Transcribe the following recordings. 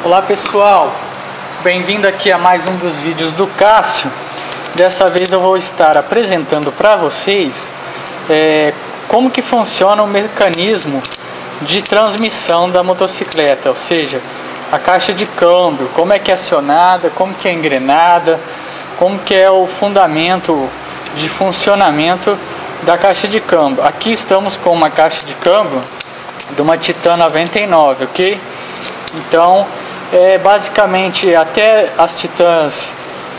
Olá pessoal, bem-vindo aqui a mais um dos vídeos do Cássio. Dessa vez eu vou estar apresentando para vocês como que funciona o mecanismo de transmissão da motocicleta, ou seja, a caixa de câmbio, como é que é acionada, como que é engrenada, como que é o fundamento de funcionamento da caixa de câmbio. Aqui estamos com uma caixa de câmbio de uma Titan 99, ok? Então, basicamente, até as Titans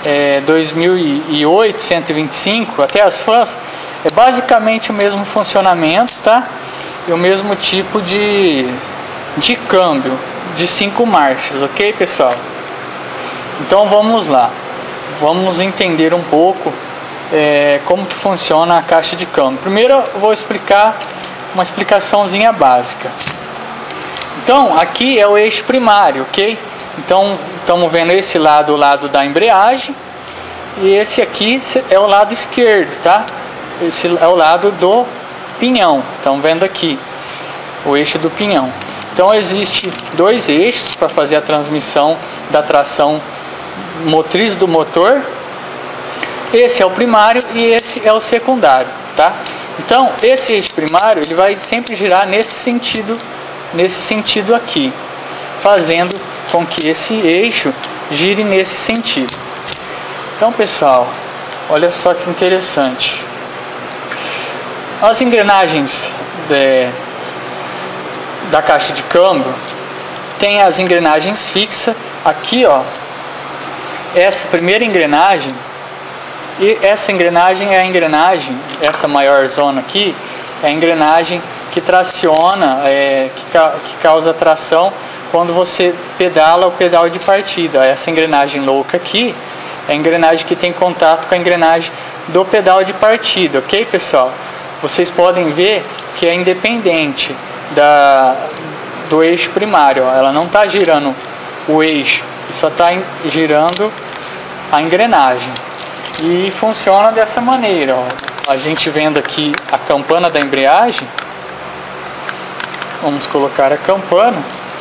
2008, 125, até as Fans, é basicamente o mesmo funcionamento, tá? E o mesmo tipo de câmbio, de 5 marchas, ok, pessoal? Então, vamos lá. Vamos entender um pouco como que funciona a caixa de câmbio. Primeiro, eu vou explicar uma explicaçãozinha básica. Então, aqui é o eixo primário, ok? Então, estamos vendo esse lado, o lado da embreagem, e esse aqui é o lado esquerdo, tá? Esse é o lado do pinhão. Estão vendo aqui o eixo do pinhão. Então, existe dois eixos para fazer a transmissão da tração motriz do motor. Esse é o primário e esse é o secundário, tá? Então, esse eixo primário, ele vai sempre girar nesse sentido aqui, fazendo com que esse eixo gire nesse sentido. Então, pessoal, olha só que interessante. As engrenagens da caixa de câmbio tem as engrenagens fixas. Aqui, ó, essa primeira engrenagem, e essa engrenagem é a engrenagem, essa maior zona aqui, é a engrenagem que traciona, que causa tração quando você pedala o pedal de partida. Essa engrenagem louca aqui é a engrenagem que tem contato com a engrenagem do pedal de partida, ok, pessoal? Vocês podem ver que é independente do eixo primário, ó. Ela não está girando o eixo, só está girando a engrenagem. E funciona dessa maneira, ó. A gente vendo aqui a campana da embreagem. Vamos colocar a campana.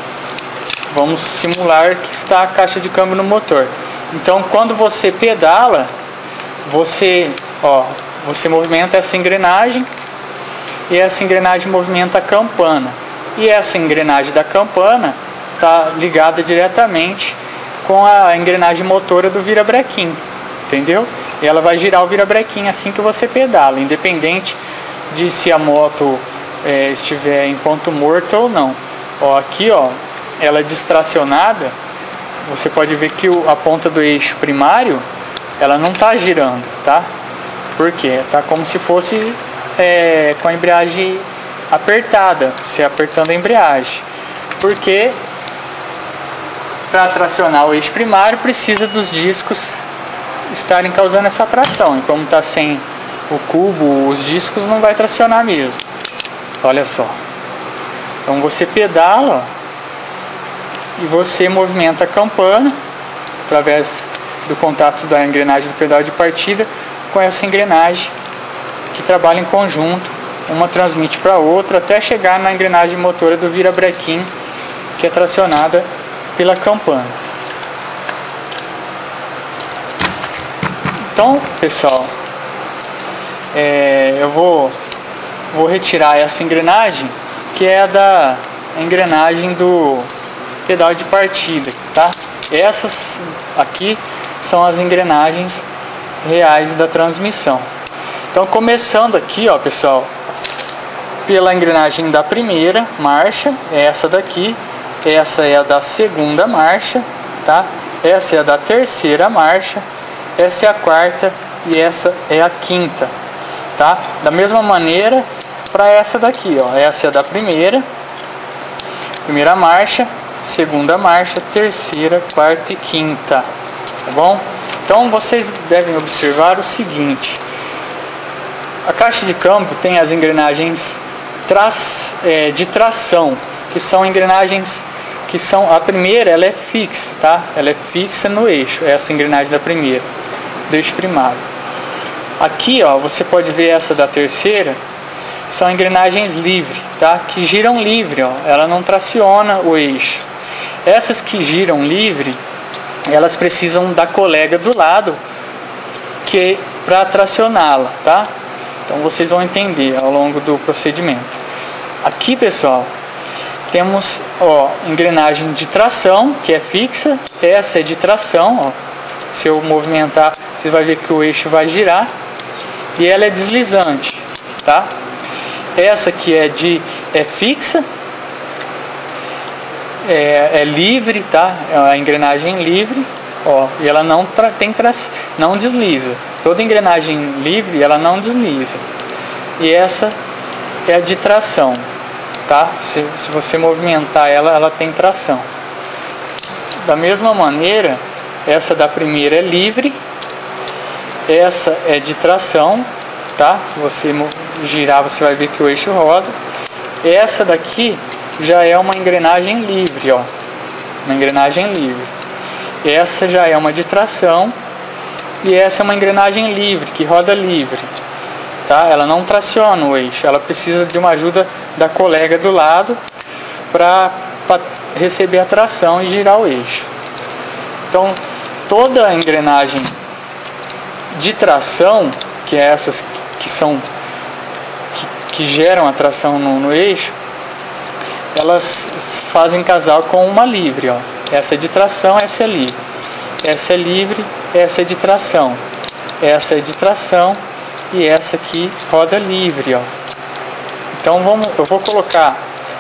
Vamos simular que está a caixa de câmbio no motor. Então, quando você pedala, você movimenta essa engrenagem, e essa engrenagem movimenta a campana. E essa engrenagem da campana está ligada diretamente com a engrenagem motora do virabrequim, entendeu? E ela vai girar o virabrequim assim que você pedala, independente de se a moto estiver em ponto morto ou não. Ó, aqui, ó, ela é distracionada. Você pode ver que a ponta do eixo primário, ela não está girando, tá? Por quê? Tá como se fosse com a embreagem apertada, você apertando a embreagem. Porque para tracionar o eixo primário precisa dos discos estarem causando essa tração, e como está sem o cubo, os discos, não vai tracionar mesmo. Olha só. Então você pedala e você movimenta a campana através do contato da engrenagem do pedal de partida com essa engrenagem que trabalha em conjunto. Uma transmite para a outra até chegar na engrenagem motora do virabrequim, que é tracionada pela campana. Então, pessoal, eu vou retirar essa engrenagem, que é da engrenagem do pedal de partida, tá? Essas aqui são as engrenagens reais da transmissão. Então, começando aqui, ó, pessoal, pela engrenagem da primeira marcha, essa daqui, essa é a da segunda marcha, tá? Essa é a da terceira marcha, essa é a quarta e essa é a quinta, tá? Da mesma maneira para essa daqui, ó, essa é a da primeira marcha, segunda marcha, terceira, quarta e quinta, tá bom? Então vocês devem observar o seguinte: a caixa de câmbio tem as engrenagens de tração, que são engrenagens que são, a primeira ela é fixa, tá? Ela é fixa no eixo, essa engrenagem da primeira, do eixo primário. Aqui, ó, você pode ver essa da terceira, são engrenagens livres, tá? Que giram livre, ó. Ela não traciona o eixo. Essas que giram livre, elas precisam da colega do lado que para tracioná-la, tá? Então vocês vão entender ao longo do procedimento. Aqui, pessoal, temos, ó, engrenagem de tração, que é fixa. Essa é de tração, ó. Se eu movimentar, você vai ver que o eixo vai girar. E ela é deslizante, tá? Essa aqui é fixa. É livre, tá? É a engrenagem livre, ó, e ela não desliza. Toda engrenagem livre, ela não desliza. E essa é a de tração, tá? Se você movimentar ela, ela tem tração. Da mesma maneira, essa da primeira é livre, essa é de tração, tá? Se você girar, você vai ver que o eixo roda. Essa daqui já é uma engrenagem livre, ó, uma engrenagem livre. Essa já é uma de tração e essa é uma engrenagem livre, que roda livre, tá? Ela não traciona o eixo, ela precisa de uma ajuda da colega do lado para receber a tração e girar o eixo. Então, toda a engrenagem de tração, que é essas que geram a tração no eixo, elas fazem casal com uma livre, ó. Essa é de tração, essa é livre. Essa é livre, essa é de tração. Essa é de tração e essa aqui roda livre, ó. Então eu vou colocar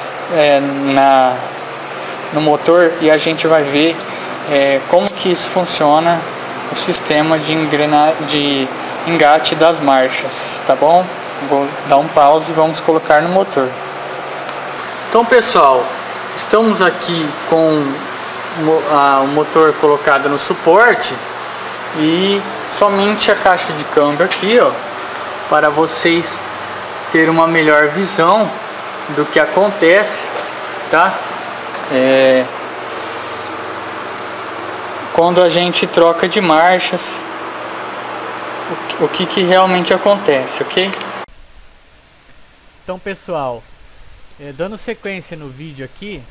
no motor e a gente vai ver como que isso funciona, o sistema de engate das marchas, tá bom? Vou dar um pause e vamos colocar no motor. Então, pessoal, estamos aqui com o motor colocado no suporte e somente a caixa de câmbio aqui, ó, para vocês terem uma melhor visão do que acontece, tá? Quando a gente troca de marchas, o que realmente acontece, ok? Então, pessoal, dando sequência no vídeo aqui,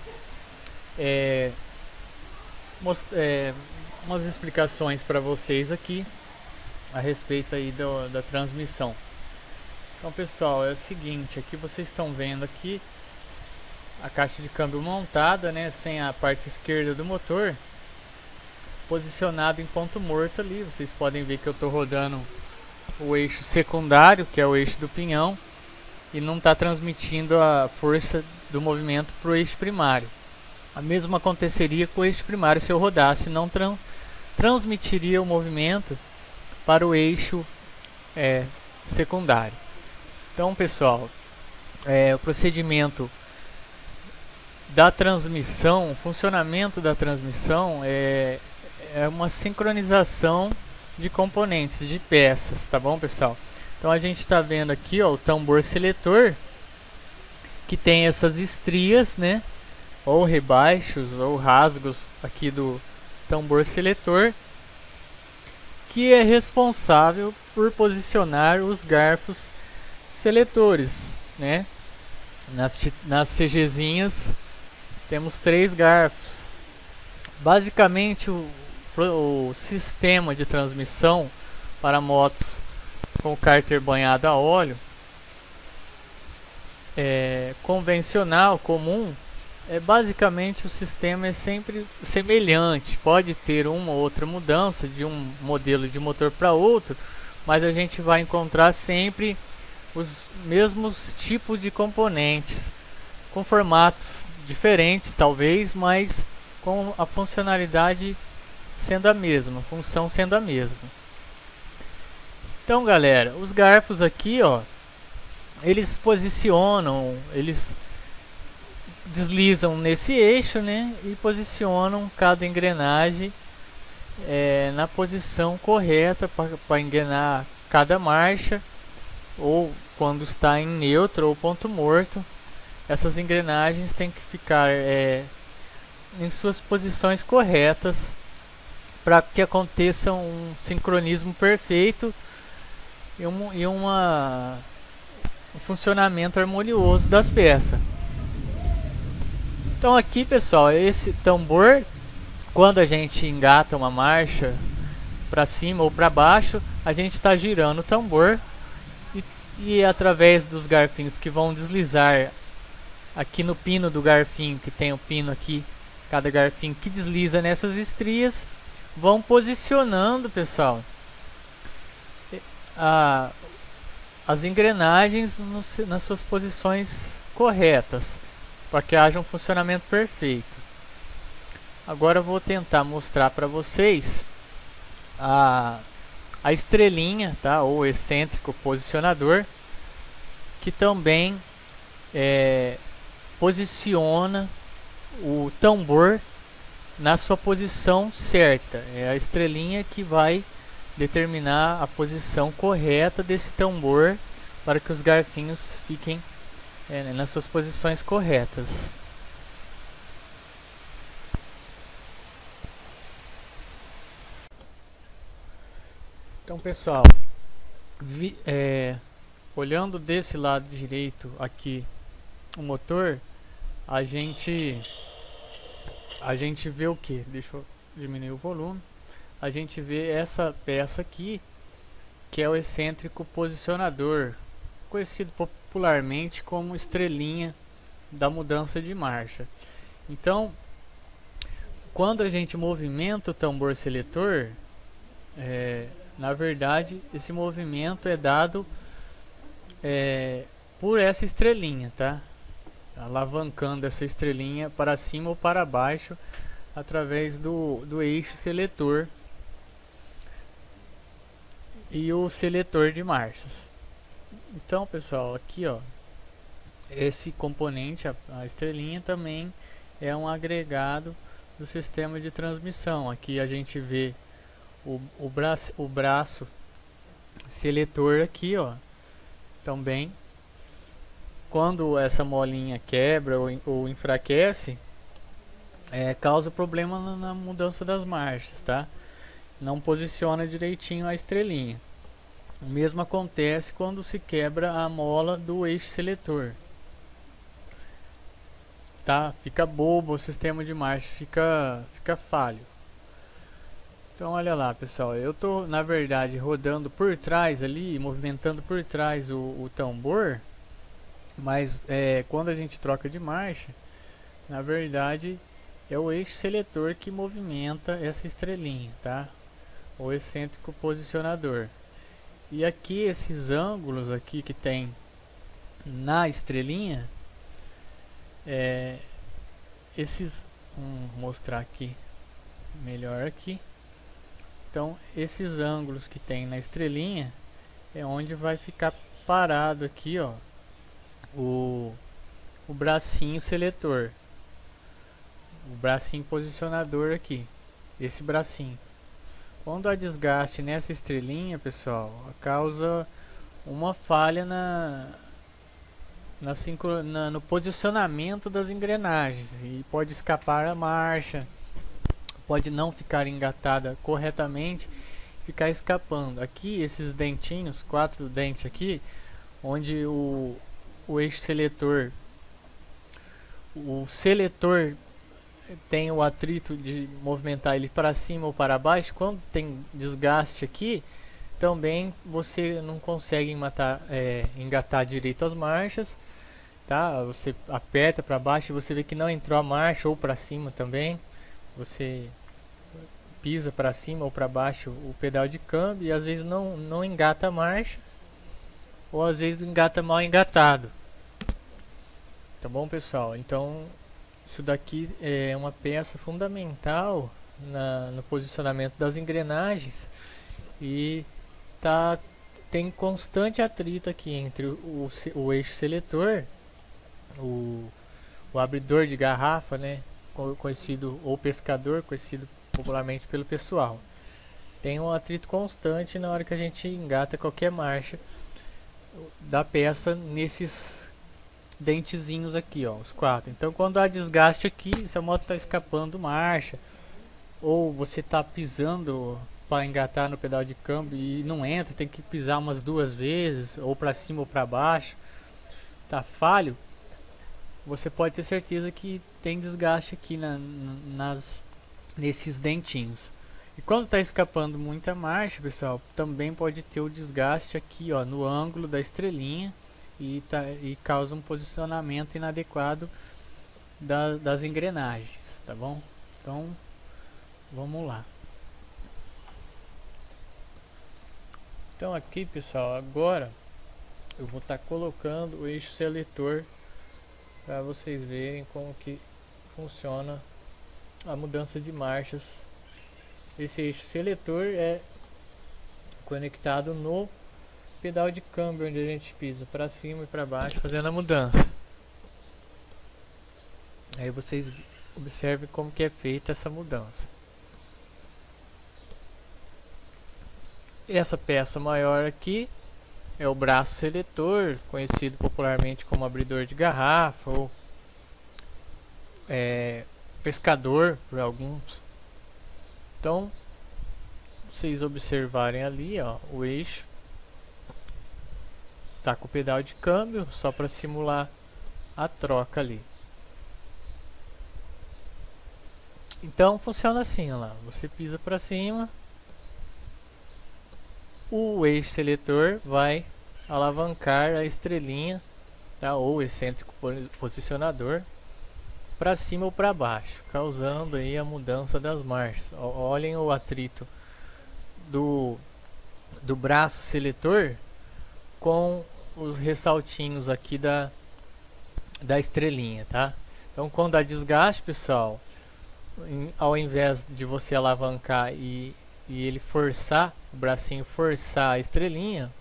umas explicações para vocês aqui a respeito aí da transmissão. Então, pessoal, é o seguinte, aqui vocês estão vendo aqui a caixa de câmbio montada, né, sem a parte esquerda do motor, posicionado em ponto morto ali. Vocês podem ver que eu estou rodando o eixo secundário, que é o eixo do pinhão, e não está transmitindo a força do movimento para o eixo primário. A mesma aconteceria com o eixo primário se eu rodasse, não transmitiria o movimento para o eixo secundário. Então, pessoal, o procedimento da transmissão, o funcionamento da transmissão é uma sincronização de componentes, de peças, tá bom, pessoal? Então a gente está vendo aqui, ó, o tambor seletor, que tem essas estrias, né, ou rebaixos ou rasgos aqui do tambor seletor, que é responsável por posicionar os garfos seletores, né? Nas CGzinhas temos 3 garfos. Basicamente o sistema de transmissão para motos com cárter banhado a óleo convencional, comum, basicamente o sistema é sempre semelhante. Pode ter uma ou outra mudança de um modelo de motor para outro, mas a gente vai encontrar sempre os mesmos tipos de componentes, com formatos diferentes talvez, mas com a funcionalidade sendo a mesma, função sendo a mesma. Então, galera, os garfos aqui, ó, eles posicionam, eles deslizam nesse eixo, né, e posicionam cada engrenagem na posição correta para engrenar cada marcha, ou quando está em neutro ou ponto morto. Essas engrenagens têm que ficar em suas posições corretas para que aconteça um sincronismo perfeito e um funcionamento harmonioso das peças. Então aqui, pessoal, esse tambor, quando a gente engata uma marcha para cima ou para baixo, a gente está girando o tambor e através dos garfinhos que vão deslizar aqui no pino do garfinho, que tem o pino aqui, cada garfinho que desliza nessas estrias, vão posicionando, pessoal, as engrenagens nas suas posições corretas, para que haja um funcionamento perfeito. Agora eu vou tentar mostrar para vocês a estrelinha, tá? Ou excêntrico posicionador, que também posiciona o tambor na sua posição certa. É a estrelinha que vai determinar a posição correta desse tambor para que os garfinhos fiquem nas suas posições corretas. Então, pessoal, olhando desse lado direito aqui o motor, a gente vê o que? Deixa eu diminuir o volume. A gente vê essa peça aqui, que é o excêntrico posicionador, conhecido popularmente como estrelinha da mudança de marcha. Então, quando a gente movimenta o tambor seletor, na verdade, esse movimento é dado por essa estrelinha, tá? Alavancando essa estrelinha para cima ou para baixo através do eixo seletor e o seletor de marchas. Então, pessoal, aqui ó, esse componente, a estrelinha, também é um agregado do sistema de transmissão. Aqui a gente vê o braço seletor aqui, ó, também. Quando essa molinha quebra ou enfraquece, causa problema na mudança das marchas, tá? Não posiciona direitinho a estrelinha. O mesmo acontece quando se quebra a mola do eixo seletor, tá? Fica bobo o sistema de marcha, fica falho. Então olha lá, pessoal, eu tô na verdade rodando por trás ali, movimentando por trás o tambor, mas quando a gente troca de marcha, na verdade é o eixo seletor que movimenta essa estrelinha, tá? O excêntrico posicionador. E aqui esses ângulos aqui que tem na estrelinha, vou mostrar aqui melhor aqui. Então esses ângulos que tem na estrelinha é onde vai ficar parado aqui, ó, o bracinho seletor, o bracinho posicionador aqui, esse bracinho. Quando há desgaste nessa estrelinha, pessoal, causa uma falha no posicionamento das engrenagens e pode escapar a marcha, pode não ficar engatada corretamente, ficar escapando. Aqui esses dentinhos, 4 dentes aqui, onde o eixo seletor, o seletor tem o atrito de movimentar ele para cima ou para baixo. Quando tem desgaste aqui, também você não consegue engatar direito as marchas, tá? Você aperta para baixo e você vê que não entrou a marcha, ou para cima também. Você pisa para cima ou para baixo o pedal de câmbio e às vezes não engata a marcha, ou às vezes engata mal engatado. Tá bom, pessoal? Então isso daqui é uma peça fundamental no posicionamento das engrenagens e tem constante atrito aqui entre o eixo seletor, o abridor de garrafa, né, conhecido, ou pescador, conhecido popularmente pelo pessoal. Tem um atrito constante na hora que a gente engata qualquer marcha da peça nesses dentezinhos aqui, ó, os 4. Então quando há desgaste aqui, se a moto está escapando marcha, ou você está pisando para engatar no pedal de câmbio e não entra, tem que pisar umas 2 vezes, ou para cima ou para baixo, tá falho, você pode ter certeza que tem desgaste aqui nesses dentinhos. E quando está escapando muita marcha, pessoal, também pode ter o desgaste aqui, ó, no ângulo da estrelinha e causa um posicionamento inadequado das engrenagens, tá bom? Então, vamos lá. Então aqui, pessoal, agora eu vou estar colocando o eixo seletor para vocês verem como que funciona a mudança de marchas. Esse eixo seletor é conectado no pedal de câmbio, onde a gente pisa para cima e para baixo fazendo a mudança. Aí vocês observem como que é feita essa mudança. Essa peça maior aqui é o braço seletor, conhecido popularmente como abridor de garrafa ou pescador por alguns. Então, vocês observarem ali, ó, o eixo tá com o pedal de câmbio só para simular a troca ali. Então funciona assim, ó lá, você pisa para cima, o eixo seletor vai alavancar a estrelinha, tá, ou excêntrico posicionador para cima ou para baixo, causando aí a mudança das marchas. Olhem o atrito do braço seletor com os ressaltinhos aqui da estrelinha, tá? Então quando dá desgaste, pessoal, ao invés de você alavancar e ele forçar, o bracinho forçar a estrelinha,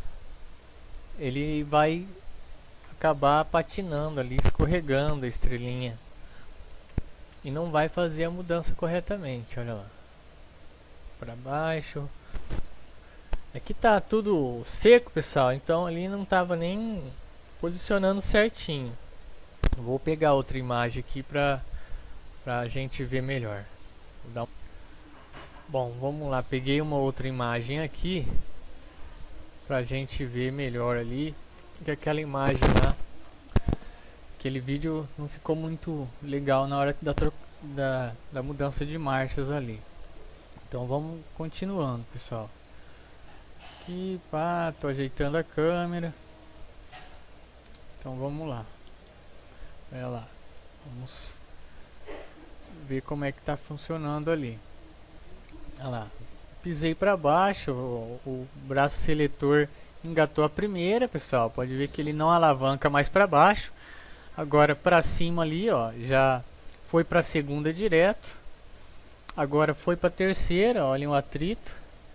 ele vai acabar patinando ali, escorregando a estrelinha e não vai fazer a mudança corretamente. Olha lá, para baixo. Aqui tá tudo seco, pessoal, então ali não tava nem posicionando certinho. Vou pegar outra imagem aqui pra gente ver melhor. Bom, vamos lá, peguei uma outra imagem aqui pra gente ver melhor ali, que aquela imagem lá, aquele vídeo não ficou muito legal na hora da mudança de marchas ali. Então vamos continuando, pessoal. Aqui, pá, tô ajeitando a câmera. Então vamos lá. Olha lá, vamos ver como é que tá funcionando ali. Olha lá, pisei para baixo, o braço seletor engatou a primeira, pessoal. Pode ver que ele não alavanca mais para baixo. Agora para cima ali, ó, já foi para a segunda direto. Agora foi para a terceira, olhem o atrito.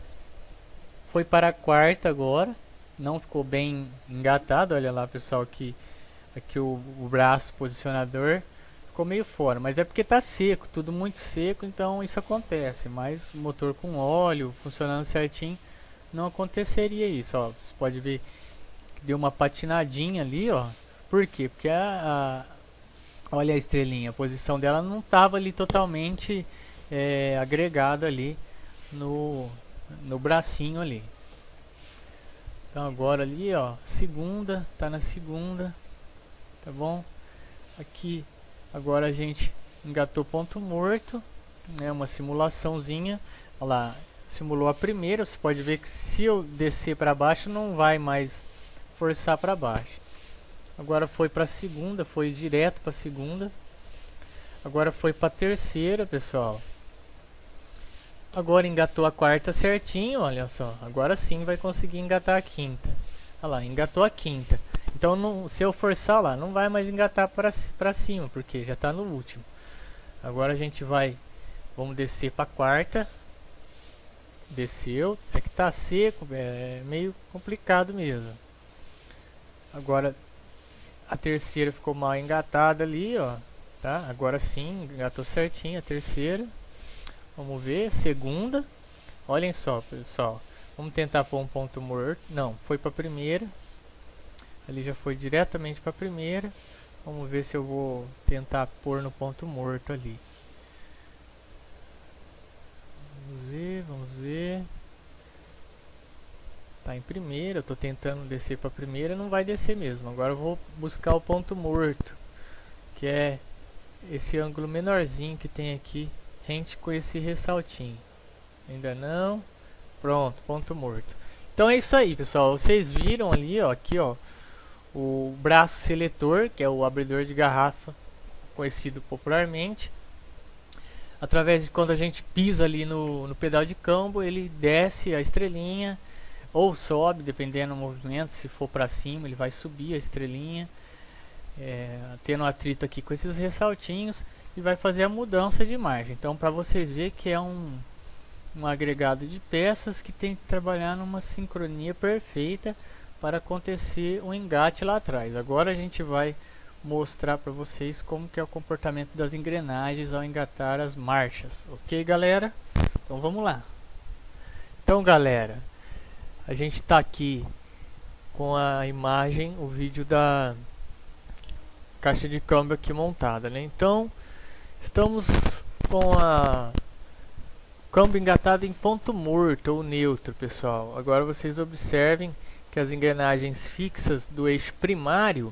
Foi para a quarta agora, não ficou bem engatado. Olha lá, pessoal, aqui o braço posicionador ficou meio fora, mas é porque tá seco, tudo muito seco, então isso acontece. Mas o motor com óleo funcionando certinho não aconteceria isso, ó. Você pode ver que deu uma patinadinha ali, ó. Por quê? Porque olha a estrelinha, a posição dela não estava ali totalmente agregada ali no bracinho ali. Então agora ali, ó, segunda, tá na segunda, tá bom? Aqui agora a gente engatou ponto morto, né, uma simulaçãozinha. Olha lá, simulou a primeira. Você pode ver que se eu descer para baixo não vai mais forçar para baixo. Agora foi para a segunda, foi direto para a segunda. Agora foi para a terceira, pessoal. Agora engatou a quarta certinho, olha só. Agora sim vai conseguir engatar a quinta. Olha lá, engatou a quinta. Então não, se eu forçar lá, não vai mais engatar para cima, porque já está no último. Agora a gente vamos descer para a quarta. Desceu, é que tá seco, é meio complicado mesmo. Agora a terceira ficou mal engatada ali, ó, tá? Agora sim, engatou certinho a terceira. Vamos ver, segunda. Olhem só, pessoal. Vamos tentar pôr um ponto morto. Não, foi para a primeira. Ali já foi diretamente para a primeira. Vamos ver se eu vou tentar pôr no ponto morto ali. Vamos ver. Tá em primeira, eu tô tentando descer para a primeira, não vai descer mesmo. Agora eu vou buscar o ponto morto. que é esse ângulo menorzinho que tem aqui, rente com esse ressaltinho. Ainda não. Pronto, ponto morto. Então é isso aí, pessoal. Vocês viram ali, ó, aqui, ó, o braço seletor, que é o abridor de garrafa, conhecido popularmente. Através de quando a gente pisa ali no pedal de câmbio, ele desce a estrelinha ou sobe, dependendo do movimento. Se for para cima, ele vai subir a estrelinha, tendo atrito aqui com esses ressaltinhos, e vai fazer a mudança de margem. Então, para vocês verem que é um agregado de peças que tem que trabalhar numa sincronia perfeita para acontecer um engate lá atrás. Agora a gente vai mostrar para vocês como que é o comportamento das engrenagens ao engatar as marchas, ok, galera? Então vamos lá. Então, galera, a gente está aqui com a imagem, o vídeo da caixa de câmbio aqui montada, né? Então estamos com a câmbio engatado em ponto morto ou neutro, pessoal. Agora vocês observem que as engrenagens fixas do eixo primário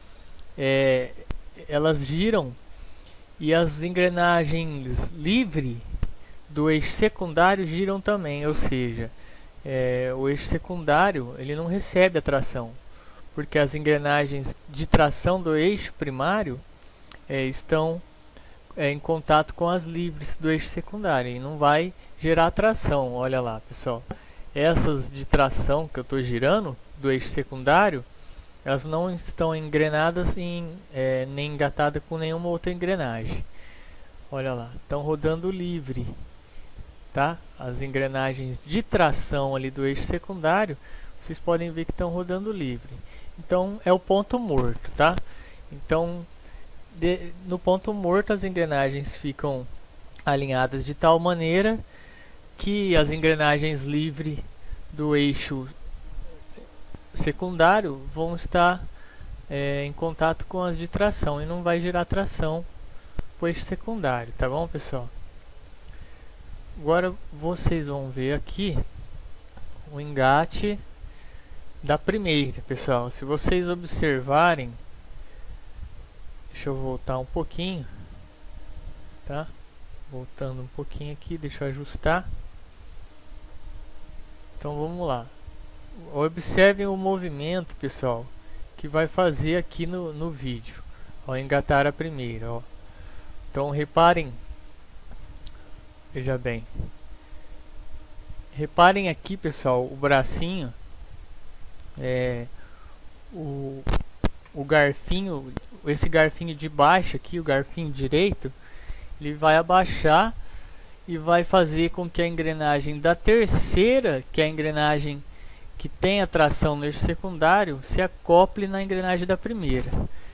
elas giram, e as engrenagens livre do eixo secundário giram também, ou seja, o eixo secundário ele não recebe a tração, porque as engrenagens de tração do eixo primário estão em contato com as livres do eixo secundário e não vai gerar tração. Olha lá, pessoal, essas de tração que eu estou girando do eixo secundário, elas não estão engrenadas nem engatadas com nenhuma outra engrenagem. Olha lá, estão rodando livre, tá? As engrenagens de tração ali do eixo secundário, vocês podem ver que estão rodando livre. Então é o ponto morto, tá? Então no ponto morto as engrenagens ficam alinhadas de tal maneira que as engrenagens livre do eixo secundário vão estar em contato com as de tração e não vai gerar tração para o eixo secundário, tá bom, pessoal? Agora vocês vão ver aqui o engate da primeira, pessoal. Se vocês observarem, deixa eu voltar um pouquinho, tá? Voltando um pouquinho aqui, deixa eu ajustar. Então vamos lá. Observem o movimento, pessoal, que vai fazer aqui no vídeo ao engatar a primeira, ó. Então reparem, veja bem, reparem aqui, pessoal, o bracinho, o garfinho, esse garfinho de baixo aqui, o garfinho direito, ele vai abaixar e vai fazer com que a engrenagem da terceira, que é a engrenagem que tem a tração no eixo secundário, se acople na engrenagem da primeira.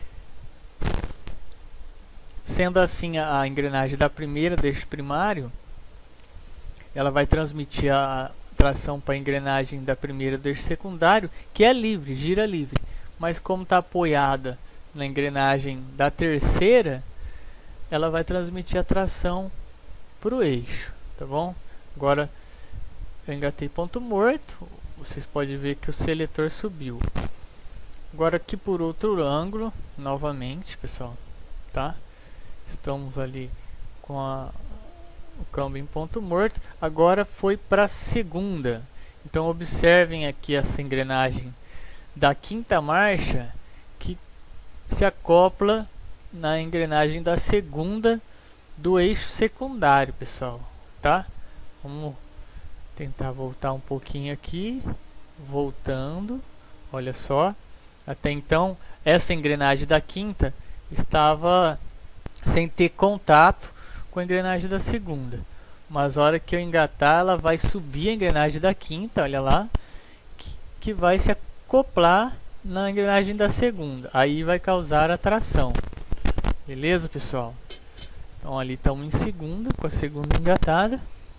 Sendo assim, a engrenagem da primeira do eixo primário, ela vai transmitir a tração para a engrenagem da primeira do eixo secundário, que é livre, gira livre. Mas como está apoiada na engrenagem da terceira, ela vai transmitir a tração para o eixo, tá bom? Agora eu engatei ponto morto. Vocês podem ver que o seletor subiu. Agora aqui por outro ângulo, novamente, pessoal, tá? Estamos ali com o câmbio em ponto morto. Agora foi para a segunda. Então observem aqui essa engrenagem da quinta marcha que se acopla na engrenagem da segunda do eixo secundário, pessoal, tá? Vamos tentar voltar um pouquinho aqui, voltando. Olha só, até então essa engrenagem da quinta estava sem ter contato com a engrenagem da segunda, mas a hora que eu engatar, ela vai subir a engrenagem da quinta, olha lá, que vai se acoplar na engrenagem da segunda, aí vai causar a tração. Beleza, pessoal? Então ali estamos em segunda, com a segunda engatada.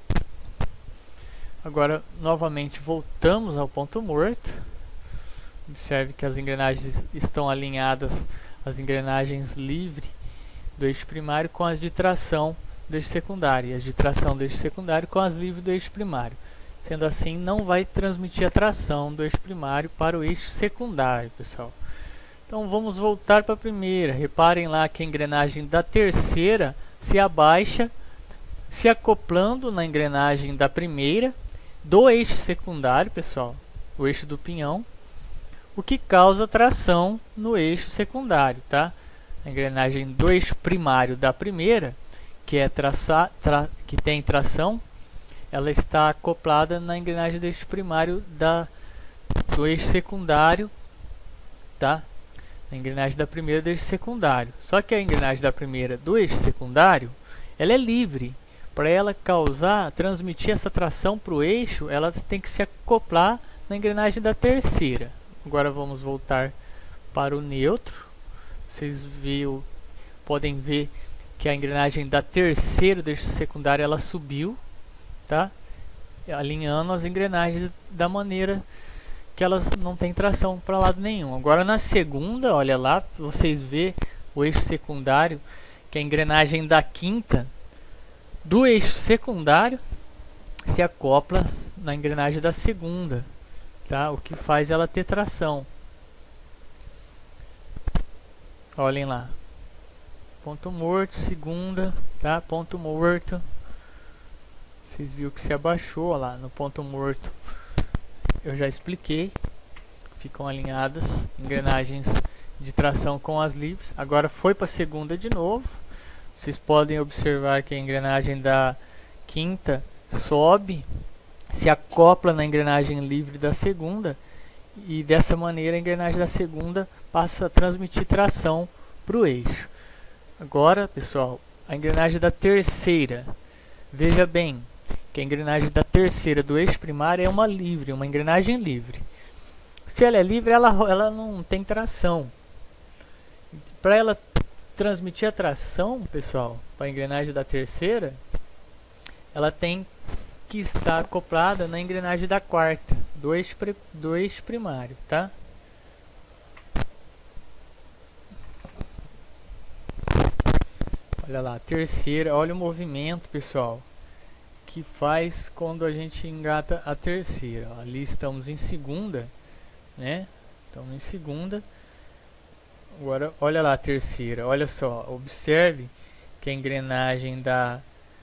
Agora novamente voltamos ao ponto morto. Observe que as engrenagens estão alinhadas, as engrenagens livre do eixo primário com as de tração do eixo secundário, e as de tração do eixo secundário com as livres do eixo primário. Sendo assim, não vai transmitir a tração do eixo primário para o eixo secundário, pessoal. Então vamos voltar para a primeira. Reparem lá que a engrenagem da terceira se abaixa, se acoplando na engrenagem da primeira do eixo secundário, pessoal, o eixo do pinhão, o que causa tração no eixo secundário, tá? A engrenagem do eixo primário da primeira, que é que tem tração, ela está acoplada na engrenagem do eixo primário do eixo secundário, tá? A engrenagem da primeira do eixo secundário. Só que a engrenagem da primeira do eixo secundário, ela é livre. Para ela transmitir essa tração para o eixo, ela tem que se acoplar na engrenagem da terceira. Agora vamos voltar para o neutro. Vocês podem ver que a engrenagem da terceira do eixo secundário ela subiu, tá? Alinhando as engrenagens da maneira que elas não têm tração para lado nenhum. Agora na segunda, olha lá, vocês vê o eixo secundário, que a engrenagem da quinta do eixo secundário se acopla na engrenagem da segunda, tá? O que faz ela ter tração. Olhem lá, ponto morto, segunda, tá? Ponto morto. Vocês viram que se abaixou, ó lá no ponto morto. Eu já expliquei. Ficam alinhadas engrenagens de tração com as livres. Agora foi para a segunda de novo. Vocês podem observar que a engrenagem da quinta sobe, se acopla na engrenagem livre da segunda, e dessa maneira a engrenagem da segunda passa a transmitir tração para o eixo. Agora, pessoal, a engrenagem da terceira. Veja bem que a engrenagem da terceira do eixo primário é uma engrenagem livre. Se ela é livre, ela não tem tração. Para ela transmitir a tração, pessoal, para a engrenagem da terceira, ela tem que estar acoplada na engrenagem da quarta do eixo primário, tá? Olha lá, terceira, olha o movimento, pessoal, que faz quando a gente engata a terceira. Ó, ali estamos em segunda, né? Estamos em segunda. Agora, olha lá a terceira. Olha só, observe que a engrenagem da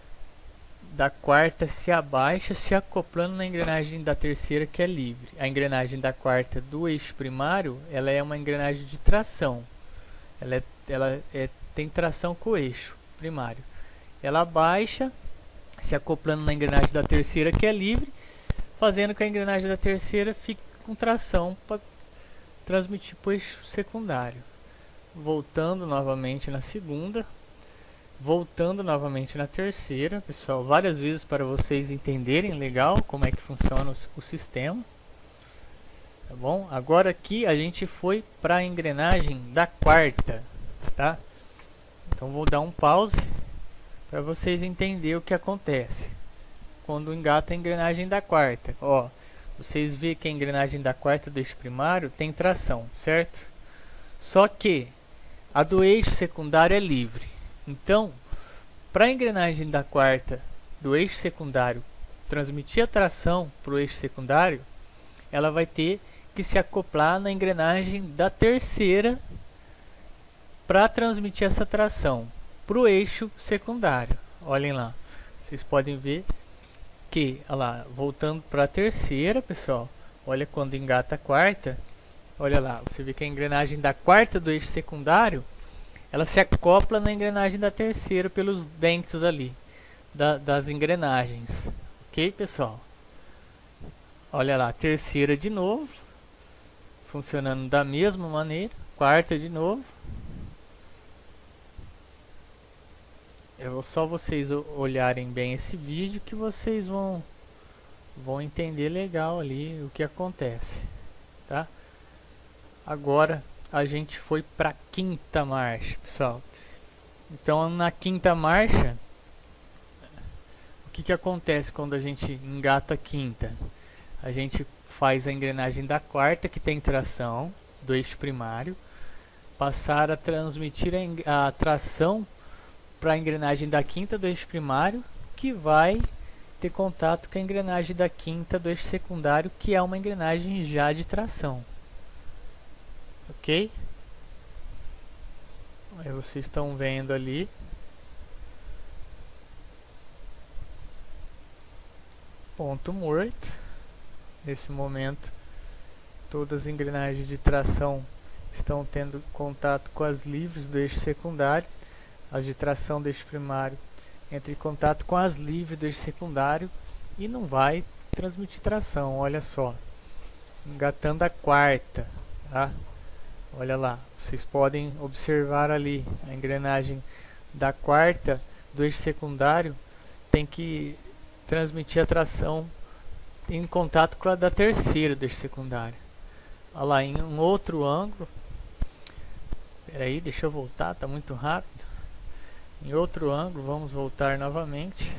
quarta se abaixa, se acoplando na engrenagem da terceira, que é livre. A engrenagem da quarta do eixo primário, ela é uma engrenagem de tração. Ela tem tração com o eixo primário. Ela abaixa, se acoplando na engrenagem da terceira, que é livre, fazendo que a engrenagem da terceira fique com tração para transmitir para o eixo secundário. Voltando novamente na segunda, voltando novamente na terceira, pessoal, várias vezes para vocês entenderem legal como é que funciona o sistema, tá bom? Agora aqui a gente foi para a engrenagem da quarta, tá? Então vou dar um pause para vocês entenderem o que acontece quando engata a engrenagem da quarta. Ó, vocês veem que a engrenagem da quarta do eixo primário tem tração, certo? Só que a do eixo secundário é livre. Então, para a engrenagem da quarta do eixo secundário transmitir a tração para o eixo secundário, ela vai ter que se acoplar na engrenagem da terceira para transmitir essa tração para o eixo secundário. Olhem lá, vocês podem ver que, olha lá, voltando para a terceira, pessoal, olha quando engata a quarta, olha lá, você vê que a engrenagem da quarta do eixo secundário, ela se acopla na engrenagem da terceira pelos dentes ali das engrenagens, ok, pessoal? Olha lá, terceira de novo, funcionando da mesma maneira, quarta de novo. Só vocês olharem bem esse vídeo que vocês vão entender legal ali o que acontece, tá? Agora a gente foi para a quinta marcha, pessoal. Então na quinta marcha, o que acontece quando a gente engata a quinta? A gente faz a engrenagem da quarta, que tem tração do eixo primário, passar a transmitir a tração para a engrenagem da quinta do eixo primário, que vai ter contato com a engrenagem da quinta do eixo secundário, que é uma engrenagem já de tração, ok? Aí vocês estão vendo ali. Ponto morto. Nesse momento, todas as engrenagens de tração estão tendo contato com as livres do eixo secundário. As de tração do eixo primário entram em contato com as livres do eixo secundário e não vai transmitir tração. Olha só, engatando a quarta, tá? Olha lá, vocês podem observar ali a engrenagem da quarta do eixo secundário tem que transmitir a tração em contato com a da terceira do eixo secundário. Olha lá, em um outro ângulo. Espera aí, deixa eu voltar, tá muito rápido. Em outro ângulo, vamos voltar novamente.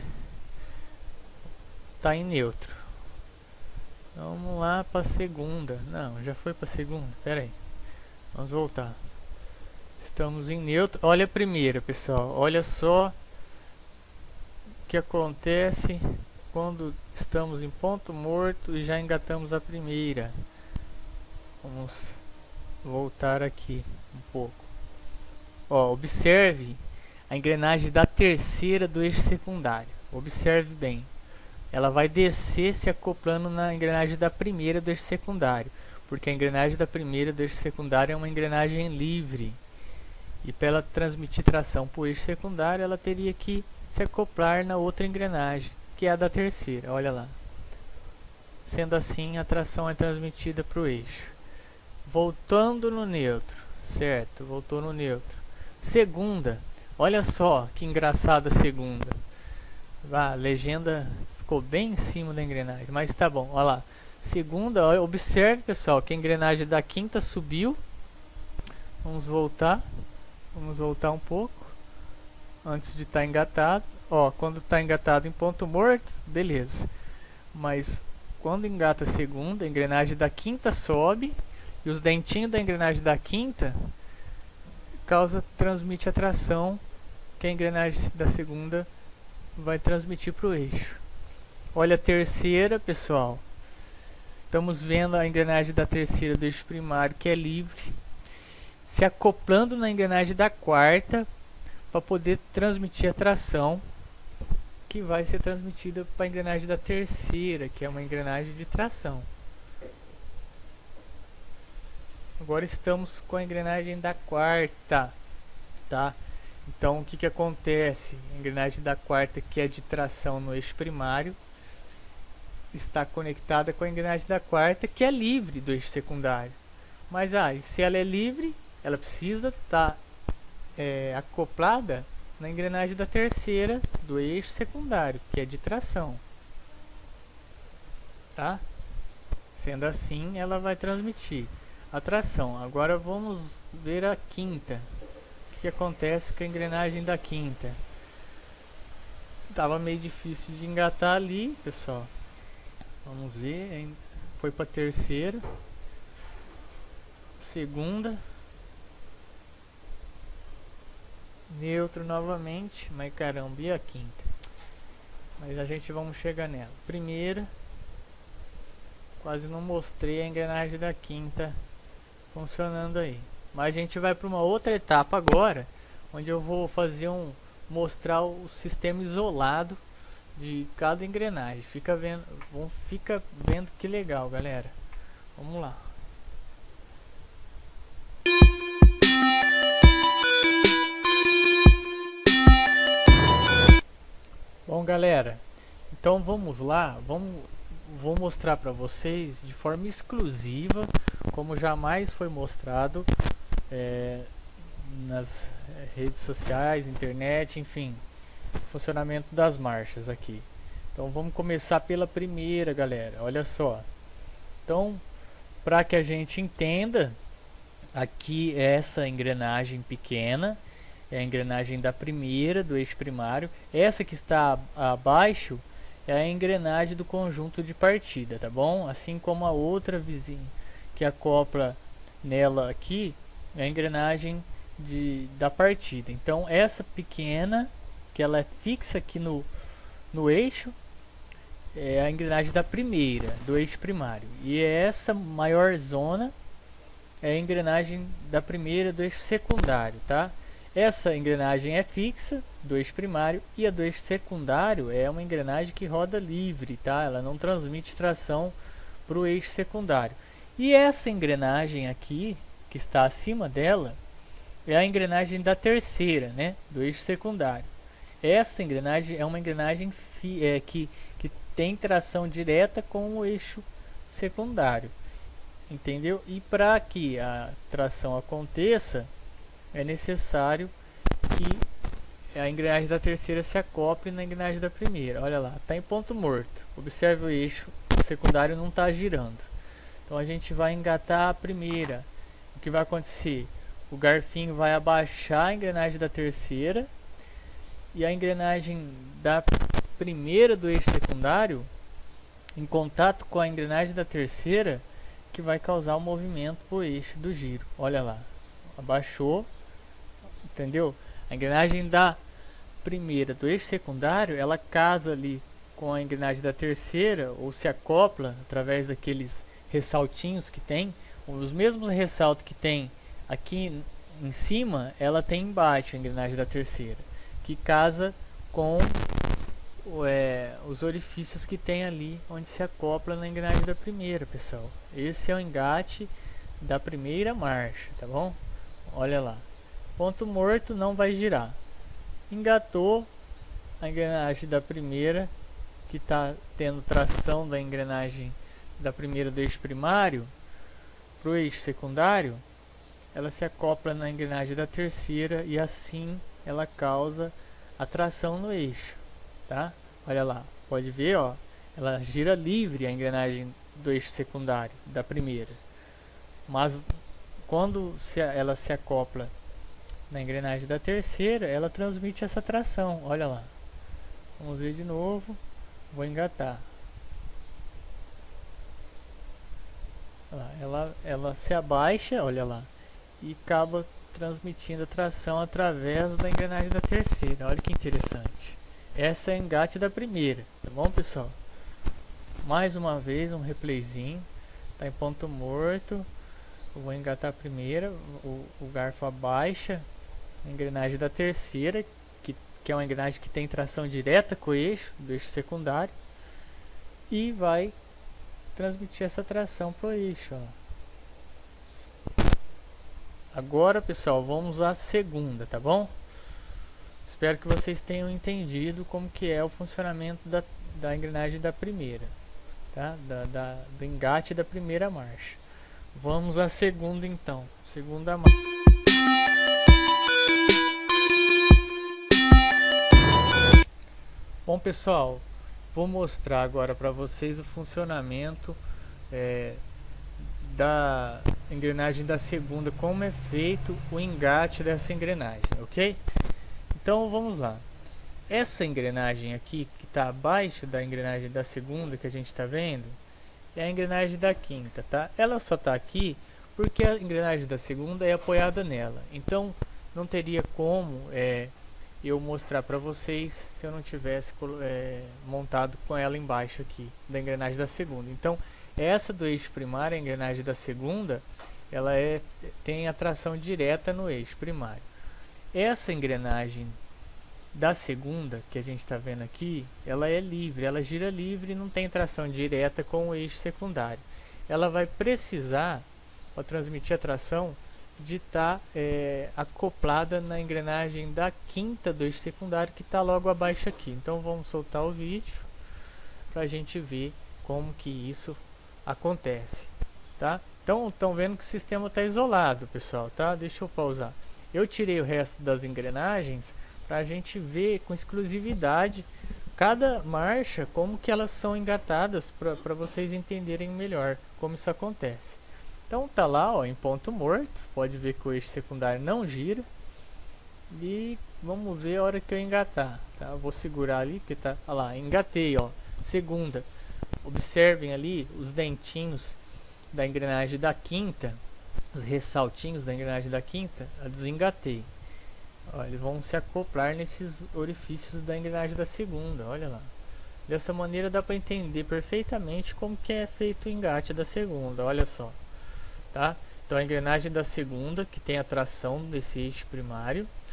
Tá em neutro. Vamos lá para a segunda. Não, já foi para a segunda. Espera aí. Vamos voltar. Estamos em neutro. Olha a primeira, pessoal. Olha só o que acontece quando estamos em ponto morto e já engatamos a primeira. Vamos voltar aqui um pouco. Ó, observe a engrenagem da terceira do eixo secundário. Observe bem. Ela vai descer se acoplando na engrenagem da primeira do eixo secundário. Porque a engrenagem da primeira do eixo secundário é uma engrenagem livre. E para ela transmitir tração para o eixo secundário, ela teria que se acoplar na outra engrenagem, que é a da terceira. Olha lá. Sendo assim, a tração é transmitida para o eixo. Voltando no neutro. Certo, voltou no neutro. Segunda. Olha só que engraçada a segunda. A legenda ficou bem em cima da engrenagem, mas tá bom. Olha lá. Segunda, olha, observe, pessoal, que a engrenagem da quinta subiu. Vamos voltar. Vamos voltar um pouco. Antes de estar engatado. Ó, quando está engatado em ponto morto, beleza. Mas quando engata a segunda, a engrenagem da quinta sobe. E os dentinhos da engrenagem da quinta transmite a tração que a engrenagem da segunda vai transmitir para o eixo. Olha a terceira, pessoal. Estamos vendo a engrenagem da terceira do eixo primário, que é livre, se acoplando na engrenagem da quarta para poder transmitir a tração que vai ser transmitida para a engrenagem da terceira, que é uma engrenagem de tração. Agora estamos com a engrenagem da quarta, tá? Então o que que acontece? A engrenagem da quarta, que é de tração no eixo primário, está conectada com a engrenagem da quarta, que é livre do eixo secundário. Mas se ela é livre, ela precisa estar acoplada na engrenagem da terceira do eixo secundário, que é de tração, tá? Sendo assim, ela vai transmitir a tração. Agora vamos ver a quinta. O que acontece com a engrenagem da quinta? Tava meio difícil de engatar ali, pessoal. Vamos ver, foi para a terceira, segunda, neutro novamente, mas caramba, e a quinta? Mas a gente vamos chegar nela. Primeira, quase não mostrei a engrenagem da quinta funcionando aí. Mas a gente vai para uma outra etapa agora, onde eu vou fazer mostrar o sistema isolado de cada engrenagem. Fica vendo que legal, galera. Vamos lá. Bom, galera, então vamos lá. Vou mostrar para vocês de forma exclusiva, como jamais foi mostrado nas redes sociais, internet, enfim, funcionamento das marchas aqui. Então vamos começar pela primeira, galera. Olha só. Então, para que a gente entenda, aqui essa engrenagem pequena é a engrenagem da primeira do eixo primário. Essa que está abaixo é a engrenagem do conjunto de partida, tá bom? Assim como a outra vizinha que acopla nela aqui é a engrenagem da partida. Então essa pequena, que ela é fixa aqui no eixo, é a engrenagem da primeira do eixo primário. E essa maior zona é a engrenagem da primeira do eixo secundário, tá? Essa engrenagem é fixa do eixo primário e a do eixo secundário é uma engrenagem que roda livre, tá? Ela não transmite tração para o eixo secundário. E essa engrenagem aqui, que está acima dela, é a engrenagem da terceira, né? Do eixo secundário. Essa engrenagem é uma engrenagem que tem tração direta com o eixo secundário, entendeu? E para que a tração aconteça, é necessário que a engrenagem da terceira se acople na engrenagem da primeira. Olha lá, está em ponto morto. Observe o eixo secundário não está girando. Então a gente vai engatar a primeira. O que vai acontecer? O garfinho vai abaixar a engrenagem da terceira e a engrenagem da primeira do eixo secundário, em contato com a engrenagem da terceira, que vai causar o movimento para o eixo do giro. Olha lá, abaixou, entendeu? A engrenagem da primeira do eixo secundário, ela casa ali com a engrenagem da terceira, ou se acopla através daqueles ressaltinhos que tem. Os mesmos ressaltos que tem aqui em cima, ela tem embaixo a engrenagem da terceira, que casa com os orifícios que tem ali onde se acopla na engrenagem da primeira, pessoal. Esse é o engate da primeira marcha, tá bom? Olha lá, ponto morto, não vai girar. Engatou a engrenagem da primeira, que está tendo tração da engrenagem da primeira do eixo primário para o eixo secundário, ela se acopla na engrenagem da terceira e assim ela causa a tração no eixo, tá? Olha lá, pode ver, ó, ela gira livre a engrenagem do eixo secundário da primeira, mas quando ela se acopla na engrenagem da terceira, ela transmite essa tração. Olha lá, vamos ver de novo, vou engatar. Ela se abaixa, olha lá, e acaba transmitindo a tração através da engrenagem da terceira. Olha que interessante. Essa é o engate da primeira, tá bom, pessoal? Mais uma vez um replayzinho. Tá em ponto morto. Eu vou engatar a primeira, o garfo abaixa a engrenagem da terceira, que é uma engrenagem que tem tração direta com o eixo do eixo secundário, e vai transmitir essa tração para o eixo, ó. Agora, pessoal, vamos à segunda, tá bom? Espero que vocês tenham entendido como que é o funcionamento da engrenagem da primeira, tá? Do engate da primeira marcha. Vamos à segunda, então. Segunda marcha. Bom, pessoal, vou mostrar agora para vocês o funcionamento da engrenagem da segunda, como é feito o engate dessa engrenagem, ok? Então vamos lá. Essa engrenagem aqui, que está abaixo da engrenagem da segunda, que a gente está vendo, é a engrenagem da quinta, tá? Ela só está aqui porque a engrenagem da segunda é apoiada nela. Então não teria como eu mostrar para vocês se eu não tivesse montado com ela embaixo aqui da engrenagem da segunda. Então essa do eixo primário, a engrenagem da segunda, ela tem a tração direta no eixo primário. Essa engrenagem da segunda, que a gente está vendo aqui, ela é livre, ela gira livre e não tem tração direta com o eixo secundário. Ela vai precisar, para transmitir a tração, de estar acoplada na engrenagem da quinta do eixo secundário, que está logo abaixo aqui. Então vamos soltar o vídeo para a gente ver como que isso acontece, tá? Então estão vendo que o sistema está isolado, pessoal, tá? Deixa eu pausar. Eu tirei o resto das engrenagens para a gente ver com exclusividade cada marcha, como que elas são engatadas, para vocês entenderem melhor como isso acontece. Então tá lá, ó, em ponto morto, pode ver que o eixo secundário não gira. E vamos ver a hora que eu engatar, tá? Eu vou segurar ali, porque tá, ó lá, engatei, ó, segunda. Observem ali os dentinhos da engrenagem da quinta, os ressaltinhos da engrenagem da quinta, eu desengatei. Ó, eles vão se acoplar nesses orifícios da engrenagem da segunda, olha lá. Dessa maneira dá para entender perfeitamente como que é feito o engate da segunda, olha só, tá? Então a engrenagem da segunda, que tem a tração desse eixo primário,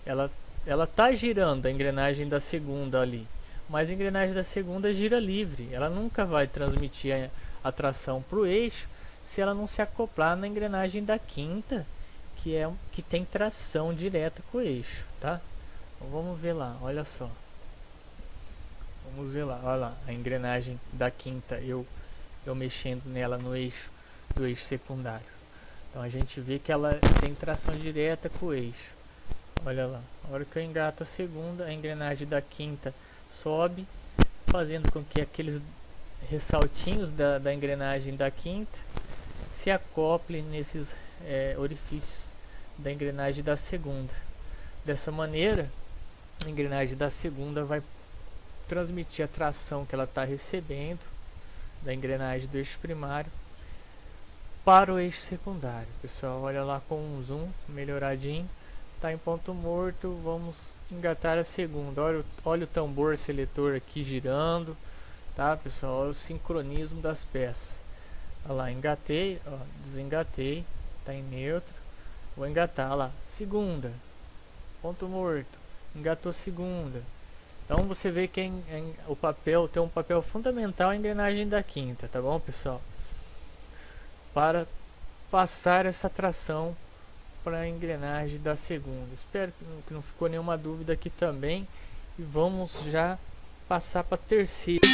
ela tá girando a engrenagem da segunda ali, mas a engrenagem da segunda gira livre, ela nunca vai transmitir a tração para o eixo se ela não se acoplar na engrenagem da quinta, que tem tração direta com o eixo, tá? Então, vamos ver lá, olha só. Vamos ver lá, olha lá, a engrenagem da quinta, eu mexendo nela no eixo do eixo secundário. Então a gente vê que ela tem tração direta com o eixo. Olha lá, a hora que eu engato a segunda, a engrenagem da quinta sobe, fazendo com que aqueles ressaltinhos da engrenagem da quinta se acoplem nesses orifícios da engrenagem da segunda. Dessa maneira, a engrenagem da segunda vai transmitir a tração que ela está recebendo da engrenagem do eixo primário para o eixo secundário. Pessoal, olha lá com um zoom melhoradinho, está em ponto morto. Vamos engatar a segunda. Olha o tambor seletor aqui girando, tá, pessoal? Olha o sincronismo das peças. Olha lá, engatei, ó, desengatei, está em neutro. Vou engatar, olha lá, segunda, ponto morto, engatou segunda. Então você vê que o papel tem um papel fundamental a engrenagem da quinta, tá bom, pessoal? Para passar essa tração para a engrenagem da segunda. Espero que não ficou nenhuma dúvida aqui também. E vamos já passar para a terceira.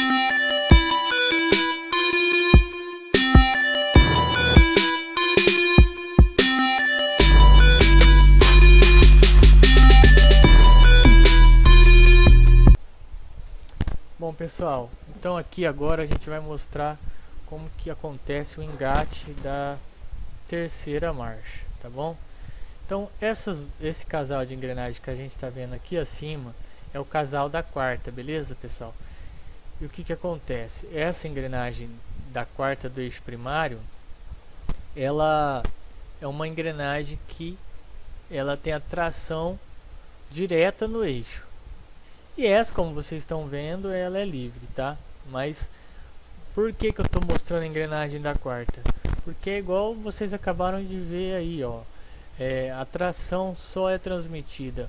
Bom, pessoal, então aqui agora a gente vai mostrar como que acontece o engate da terceira marcha, tá bom? Então esse casal de engrenagem que a gente está vendo aqui acima é o casal da quarta, beleza, pessoal? E o que que acontece? Essa engrenagem da quarta do eixo primário, ela é uma engrenagem que ela tem a tração direta no eixo. E essa, como vocês estão vendo, ela é livre, tá? Mas por que que eu estou mostrando a engrenagem da quarta? Porque é igual vocês acabaram de ver aí, ó. A tração só é transmitida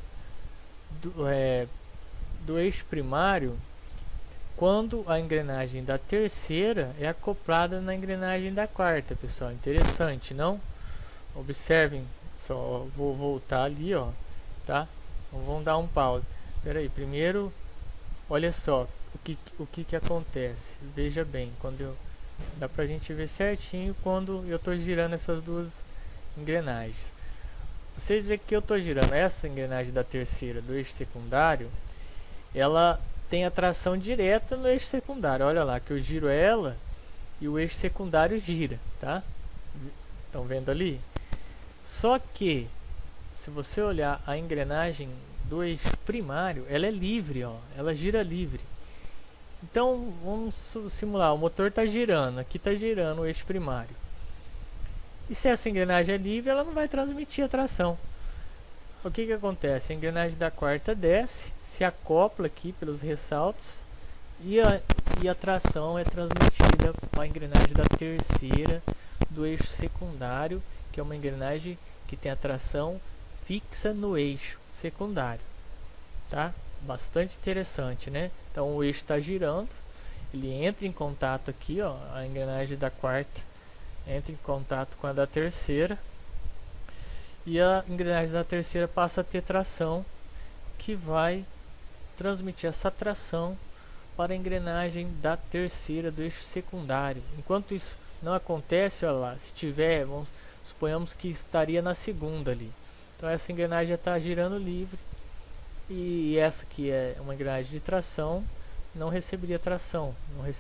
do eixo primário quando a engrenagem da terceira é acoplada na engrenagem da quarta, pessoal. Interessante, não? Observem, só vou voltar ali, ó, tá? Então, vamos dar um pause. Espera aí, primeiro, olha só o que acontece. Veja bem, dá pra gente ver certinho quando eu tô girando essas duas engrenagens. Vocês veem que eu tô girando essa engrenagem da terceira do eixo secundário, ela tem a tração direta no eixo secundário. Olha lá que eu giro ela e o eixo secundário gira, tá? Estão vendo ali? Só que se você olhar a engrenagem do eixo primário, ela é livre, ó, ela gira livre. Então vamos simular, o motor está girando, aqui está girando o eixo primário. E se essa engrenagem é livre, ela não vai transmitir a tração. O que que acontece? A engrenagem da quarta desce, se acopla aqui pelos ressaltos e a tração é transmitida para a engrenagem da terceira do eixo secundário, que é uma engrenagem que tem a tração fixa no eixo secundário, tá? Bastante interessante, né? Então o eixo está girando, ele entra em contato aqui, ó, a engrenagem da quarta entra em contato com a da terceira e a engrenagem da terceira passa a ter tração, que vai transmitir essa tração para a engrenagem da terceira do eixo secundário. Enquanto isso não acontece, olha lá, se tiver, suponhamos que estaria na segunda ali. Então essa engrenagem já está girando livre e essa que é uma engrenagem de tração não receberia tração,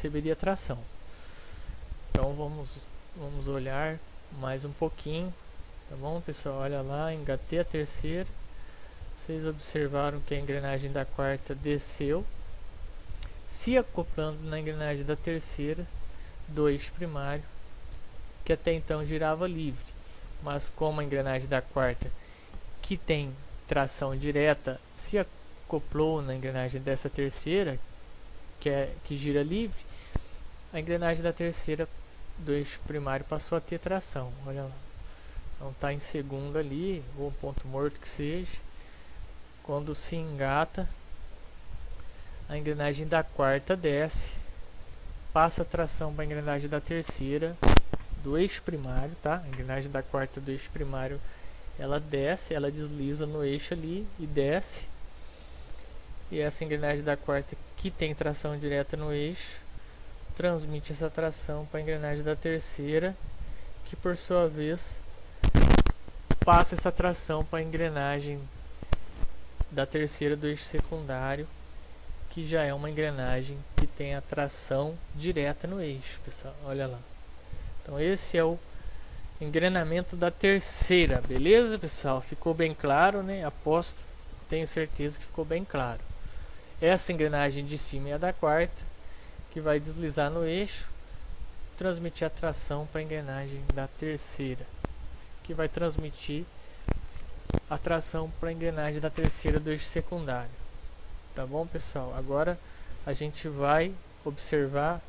Então vamos olhar mais um pouquinho, tá bom, pessoal? Olha lá, engatei a terceira. Vocês observaram que a engrenagem da quarta desceu, se acoplando na engrenagem da terceira do eixo primário, que até então girava livre, mas como a engrenagem da quarta, que tem tração direta, se acoplou na engrenagem dessa terceira, que gira livre, a engrenagem da terceira do eixo primário passou a ter tração. Olha lá, então está em segunda ali, ou ponto morto que seja, quando se engata, a engrenagem da quarta desce, passa a tração para a engrenagem da terceira do eixo primário, tá? A engrenagem da quarta do eixo primário, ela desce, ela desliza no eixo ali e desce. E essa engrenagem da quarta, que tem tração direta no eixo, transmite essa tração para a engrenagem da terceira, que por sua vez passa essa tração para a engrenagem da terceira do eixo secundário, que já é uma engrenagem que tem a tração direta no eixo, pessoal. Olha lá. Então esse é o engrenamento da terceira, beleza, pessoal? Ficou bem claro, né? Aposto, tenho certeza que ficou bem claro. Essa engrenagem de cima é a da quarta, que vai deslizar no eixo, transmitir a tração para a engrenagem da terceira, que vai transmitir a tração para a engrenagem da terceira do eixo secundário. Tá bom, pessoal? Agora a gente vai observar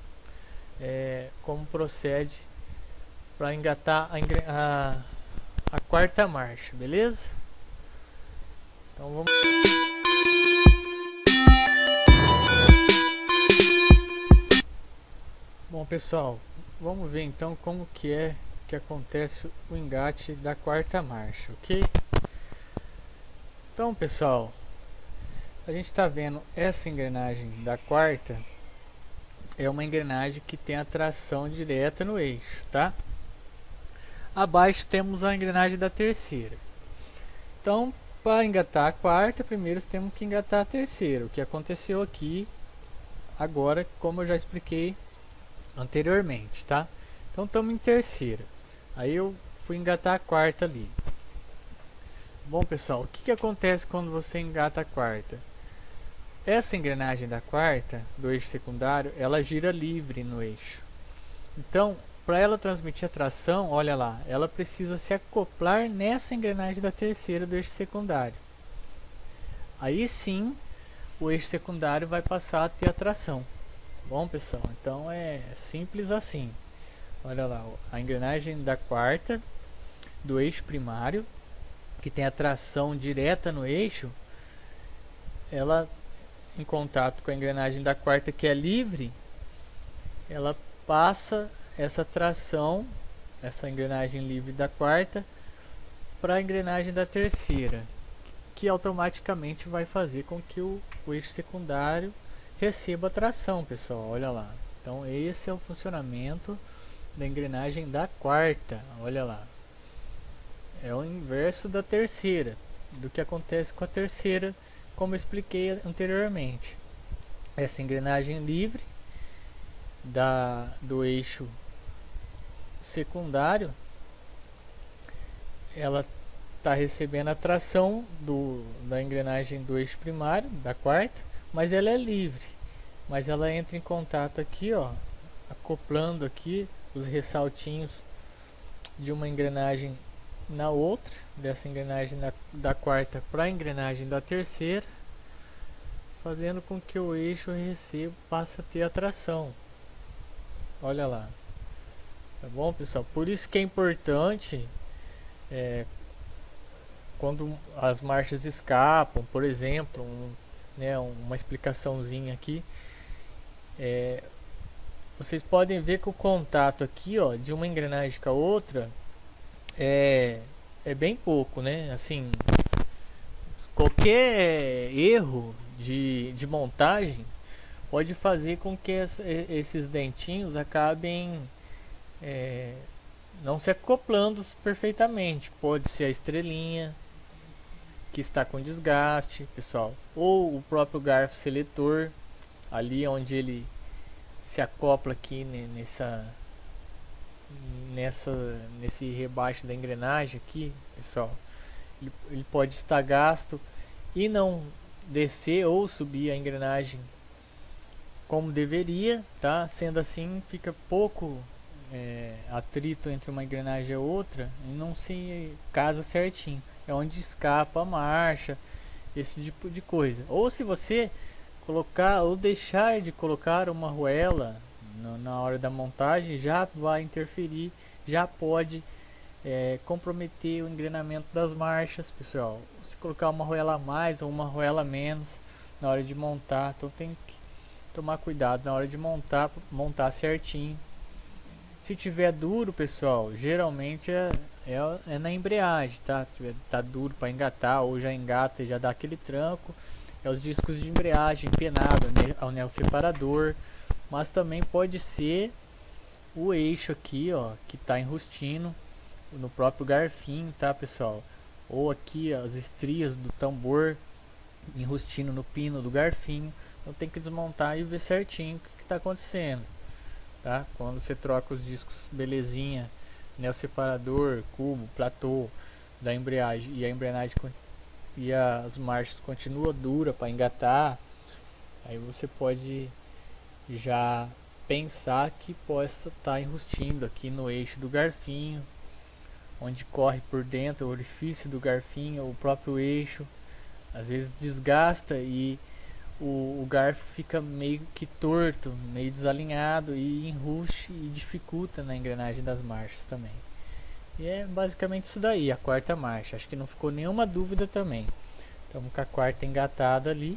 como procede para engatar a quarta marcha, beleza? Então vamos. Bom, pessoal, vamos ver então como que acontece o engate da quarta marcha, ok? Então, pessoal, a gente está vendo essa engrenagem da quarta, é uma engrenagem que tem a tração direta no eixo, tá? Abaixo temos a engrenagem da terceira. Então, para engatar a quarta, primeiro temos que engatar a terceira. O que aconteceu aqui agora, como eu já expliquei anteriormente, tá? Então estamos em terceira. Aí eu fui engatar a quarta ali. Bom, pessoal, o que acontece quando você engata a quarta? Essa engrenagem da quarta do eixo secundário, ela gira livre no eixo. Então, para ela transmitir a tração, olha lá, ela precisa se acoplar nessa engrenagem da terceira do eixo secundário. Aí sim, o eixo secundário vai passar a ter a tração. Bom, pessoal, então é simples assim. Olha lá, a engrenagem da quarta do eixo primário, que tem a tração direta no eixo, ela em contato com a engrenagem da quarta, que é livre, ela passa essa tração, essa engrenagem livre da quarta, para a engrenagem da terceira, que automaticamente vai fazer com que o eixo secundário receba a tração, pessoal. Olha lá. Então esse é o funcionamento da engrenagem da quarta. Olha lá. É o inverso da terceira, do que acontece com a terceira, como eu expliquei anteriormente. Essa engrenagem livre do eixo secundário, ela está recebendo a tração da engrenagem do eixo primário, da quarta, mas ela é livre. Mas ela entra em contato aqui, ó, acoplando aqui os ressaltinhos de uma engrenagem na outra, dessa engrenagem da quarta para a engrenagem da terceira, fazendo com que o eixo passe a ter a tração. Olha lá. Tá bom, pessoal? Por isso que é importante, quando as marchas escapam, por exemplo, uma explicaçãozinha aqui, vocês podem ver que o contato aqui, ó, de uma engrenagem com a outra é bem pouco, né? Assim, qualquer erro de montagem pode fazer com que esses dentinhos acabem não se acoplando perfeitamente. Pode ser a estrelinha que está com desgaste, pessoal, ou o próprio garfo seletor, ali onde ele se acopla aqui nesse rebaixo da engrenagem aqui, pessoal, ele pode estar gasto e não descer ou subir a engrenagem como deveria, tá? Sendo assim, fica pouco atrito entre uma engrenagem e outra e não se casa certinho. É onde escapa a marcha, esse tipo de coisa. Ou se você colocar ou deixar de colocar uma arruela na hora da montagem, já vai interferir, já pode comprometer o engrenamento das marchas, pessoal. Se colocar uma arruela a mais ou uma arruela a menos na hora de montar, então tem que tomar cuidado na hora de montar certinho. Se tiver duro, pessoal, geralmente é na embreagem, tá? Se tiver, tá duro para engatar ou já engata e já dá aquele tranco, é os discos de embreagem empenado, anel separador, mas também pode ser o eixo aqui, ó, que tá enrustindo no próprio garfinho, tá, pessoal? Ou aqui as estrias do tambor enrustindo no pino do garfinho. Então tem que desmontar e ver certinho o que está acontecendo, tá? Quando você troca os discos belezinha, anel separador, cubo, platô da embreagem e a embreagem e as marchas continuam dura para engatar, aí você pode já pensar que possa estar enrustindo aqui no eixo do garfinho, onde corre por dentro o orifício do garfinho, o próprio eixo, às vezes desgasta e o garfo fica meio que torto, meio desalinhado e enruste e dificulta na engrenagem das marchas também. E é basicamente isso daí, a quarta marcha. Acho que não ficou nenhuma dúvida também. Estamos com a quarta engatada ali.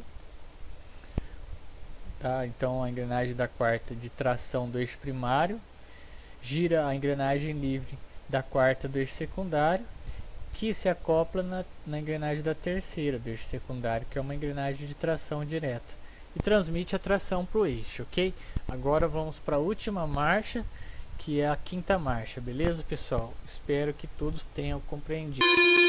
Tá? Então a engrenagem da quarta de tração do eixo primário gira a engrenagem livre da quarta do eixo secundário, que se acopla na engrenagem da terceira do eixo secundário, que é uma engrenagem de tração direta, e transmite a tração para o eixo, ok? Agora vamos para a última marcha, que é a quinta marcha, beleza, pessoal? Espero que todos tenham compreendido.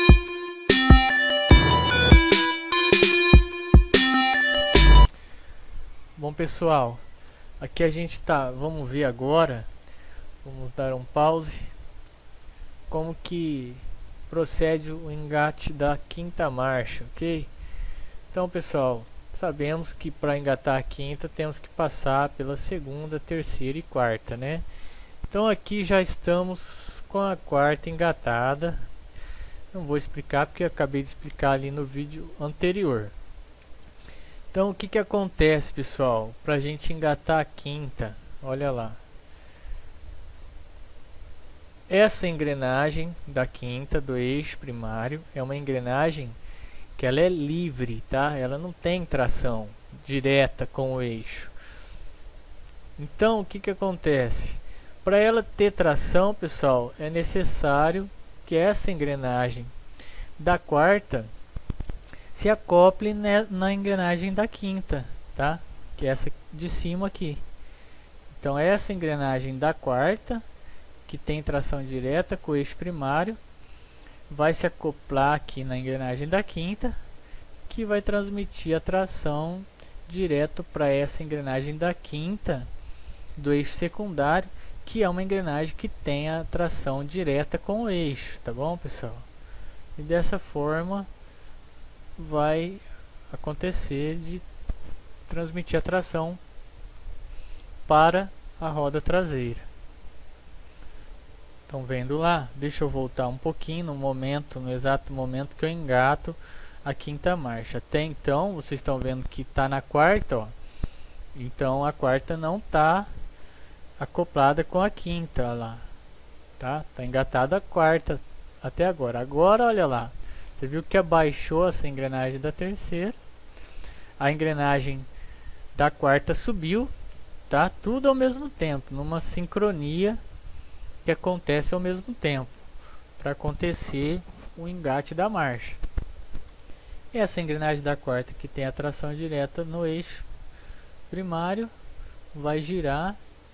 Bom, pessoal, aqui a gente tá, vamos ver agora, vamos dar um pause, como que procede o engate da quinta marcha, ok? Então, pessoal, sabemos que para engatar a quinta temos que passar pela segunda, terceira e quarta, né? Então aqui já estamos com a quarta engatada. Não vou explicar porque eu acabei de explicar ali no vídeo anterior. Então o que que acontece, pessoal, para a gente engatar a quinta? Olha lá. Essa engrenagem da quinta do eixo primário é uma engrenagem que ela é livre, tá? Ela não tem tração direta com o eixo. Então o que que acontece? Para ela ter tração, pessoal, é necessário que essa engrenagem da quarta se acople na engrenagem da quinta, tá? Que é essa de cima aqui. Então essa engrenagem da quarta, que tem tração direta com o eixo primário, vai se acoplar aqui na engrenagem da quinta, que vai transmitir a tração direto para essa engrenagem da quinta do eixo secundário, que é uma engrenagem que tem a tração direta com o eixo, tá bom, pessoal? E dessa forma vai acontecer de transmitir a tração para a roda traseira. Estão vendo lá? Deixa eu voltar um pouquinho no exato momento que eu engato a quinta marcha. Até então, vocês estão vendo que está na quarta, ó. Então a quarta não está acoplada com a quinta lá, tá? Tá engatada a quarta até agora. Agora, olha lá. Você viu que abaixou essa engrenagem da terceira. A engrenagem da quarta subiu, tá? Tudo ao mesmo tempo, numa sincronia que acontece ao mesmo tempo para acontecer o engate da marcha. Essa engrenagem da quarta, que tem a tração direta no eixo primário, vai girar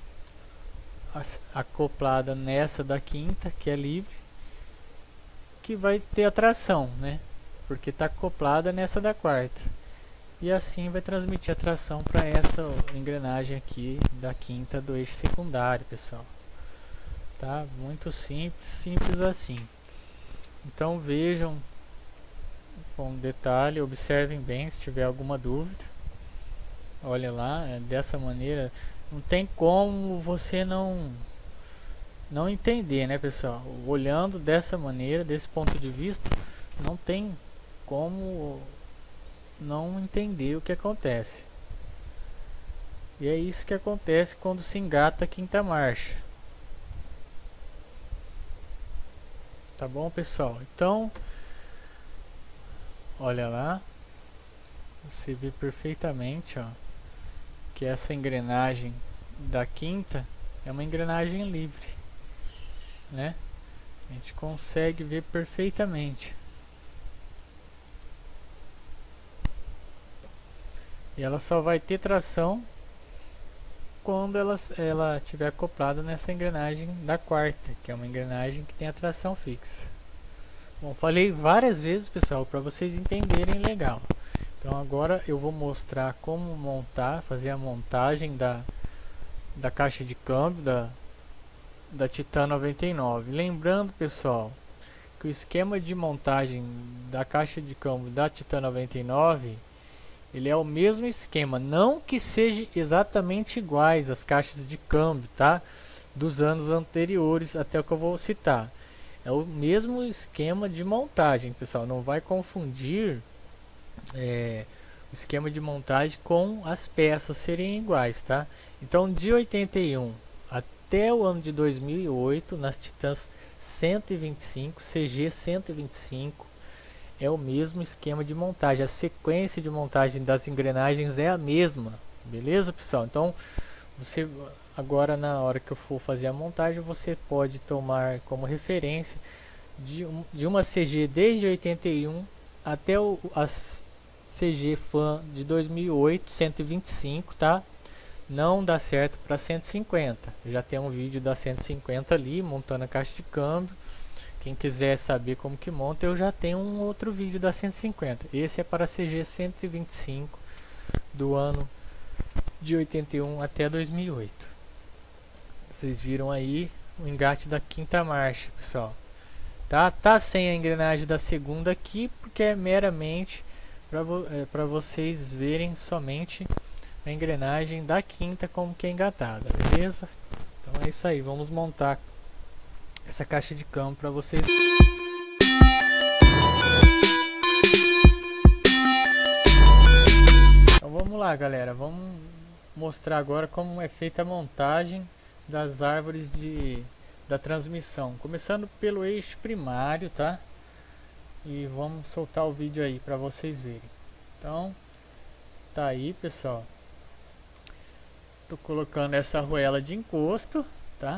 acoplada nessa da quinta, que é livre, que vai ter a tração, né? Porque está acoplada nessa da quarta, e assim vai transmitir a tração para essa engrenagem aqui da quinta do eixo secundário, pessoal. Tá? Muito simples, simples assim. Então vejam com detalhe, observem bem se tiver alguma dúvida. Olha lá, dessa maneira não tem como você não entender, né, pessoal? Olhando dessa maneira, desse ponto de vista, não tem como não entender o que acontece. E é isso que acontece quando se engata a quinta marcha. Tá bom, pessoal? Então, olha lá, você vê perfeitamente, ó, que essa engrenagem da quinta é uma engrenagem livre, né? A gente consegue ver perfeitamente. E ela só vai ter tração quando ela tiver acoplada nessa engrenagem da quarta, que é uma engrenagem que tem a tração fixa. Bom, falei várias vezes, pessoal, para vocês entenderem legal. Então agora eu vou mostrar como montar, fazer a montagem da caixa de câmbio da Titan 99. Lembrando, pessoal, que o esquema de montagem da caixa de câmbio da Titan 99, ele é o mesmo esquema, não que seja exatamente iguais as caixas de câmbio, tá? Dos anos anteriores até o que eu vou citar. É o mesmo esquema de montagem, pessoal. Não vai confundir o esquema de montagem com as peças serem iguais, tá? Então, de 81 até o ano de 2008, nas Titãs 125, CG 125, é o mesmo esquema de montagem. A sequência de montagem das engrenagens é a mesma, beleza, pessoal? Então, você agora, na hora que eu for fazer a montagem, você pode tomar como referência de uma CG desde 81 até a CG Fan de 2008, 125, tá? Não dá certo para 150. Já tem um vídeo da 150 ali, montando a caixa de câmbio. Quem quiser saber como que monta, eu já tenho um outro vídeo da 150. Esse é para a CG 125 do ano de 81 até 2008. Vocês viram aí o engate da quinta marcha, pessoal. Tá sem a engrenagem da segunda aqui, porque é meramente para vocês verem somente a engrenagem da quinta como que é engatada, beleza? Então é isso aí, vamos montar essa caixa de câmbio para vocês. Então vamos lá, galera, vamos mostrar agora como é feita a montagem das árvores da transmissão, começando pelo eixo primário, tá? E vamos soltar o vídeo aí para vocês verem. Então tá aí, pessoal, tô colocando essa arruela de encosto, tá?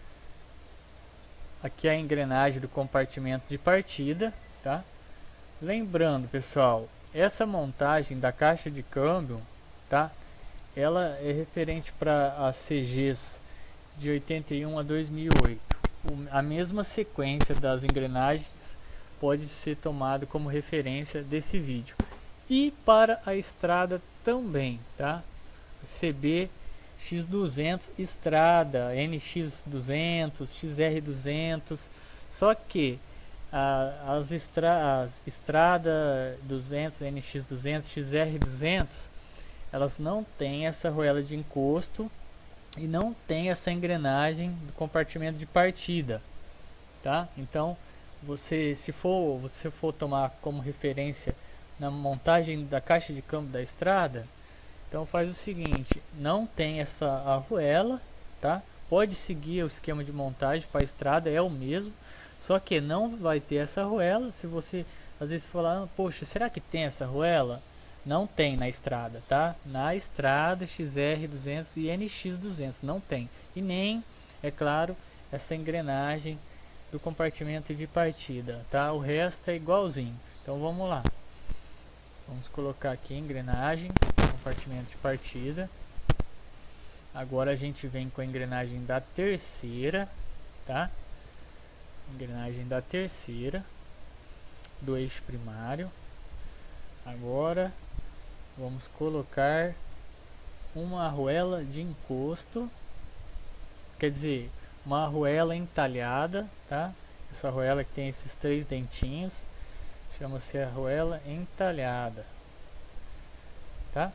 Aqui é a engrenagem do compartimento de partida, tá? Lembrando, pessoal, essa montagem da caixa de câmbio, tá? Ela é referente para as CGs de 81 a 2008. A mesma sequência das engrenagens pode ser tomada como referência desse vídeo. E para a estrada também, tá? CB X200 estrada, NX200, XR200, só que as estrada 200, NX200, XR200, elas não têm essa arruela de encosto e não tem essa engrenagem do compartimento de partida, tá? Então, se você for tomar como referência na montagem da caixa de câmbio da estrada, então faz o seguinte, não tem essa arruela, tá? Pode seguir o esquema de montagem para a estrada, é o mesmo, só que não vai ter essa arruela. Se você às vezes falar, poxa, será que tem essa arruela? Não tem na estrada, tá? Na estrada XR200 e NX200 não tem. E nem, é claro, essa engrenagem do compartimento de partida, tá? O resto é igualzinho. Então vamos lá. Vamos colocar aqui a engrenagem, compartimento de partida. Agora a gente vem com a engrenagem da terceira, tá? Engrenagem da terceira do eixo primário. Agora vamos colocar uma arruela de encosto, quer dizer, uma arruela entalhada, tá? Essa arruela que tem esses 3 dentinhos chama-se arruela entalhada, tá?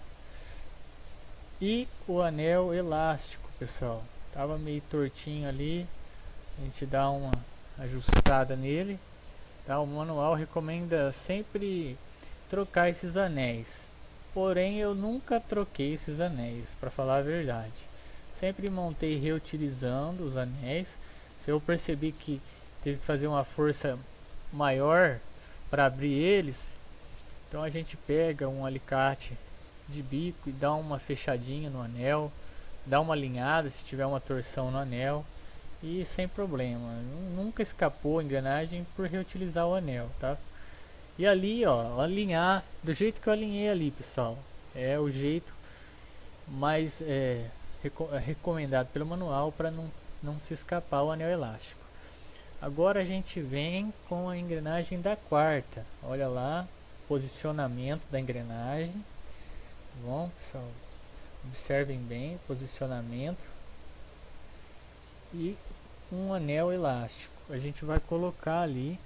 E o anel elástico, pessoal, tava meio tortinho ali, a gente dá uma ajustada nele, tá? O manual recomenda sempre trocar esses anéis, porém eu nunca troquei esses anéis, para falar a verdade. Sempre montei reutilizando os anéis. Se eu percebi que teve que fazer uma força maior para abrir eles. Então a gente pega um alicate de bico e dá uma fechadinha no anel, dá uma alinhada se tiver uma torção no anel, e sem problema, nunca escapou a engrenagem por reutilizar o anel, tá? E ali, ó, alinhar do jeito que eu alinhei ali, pessoal, é o jeito mais recomendado pelo manual para não se escapar o anel elástico. Agora a gente vem com a engrenagem da quarta. Olha lá, posicionamento da engrenagem. Bom, pessoal, observem bem, posicionamento e um anel elástico. A gente vai colocar ali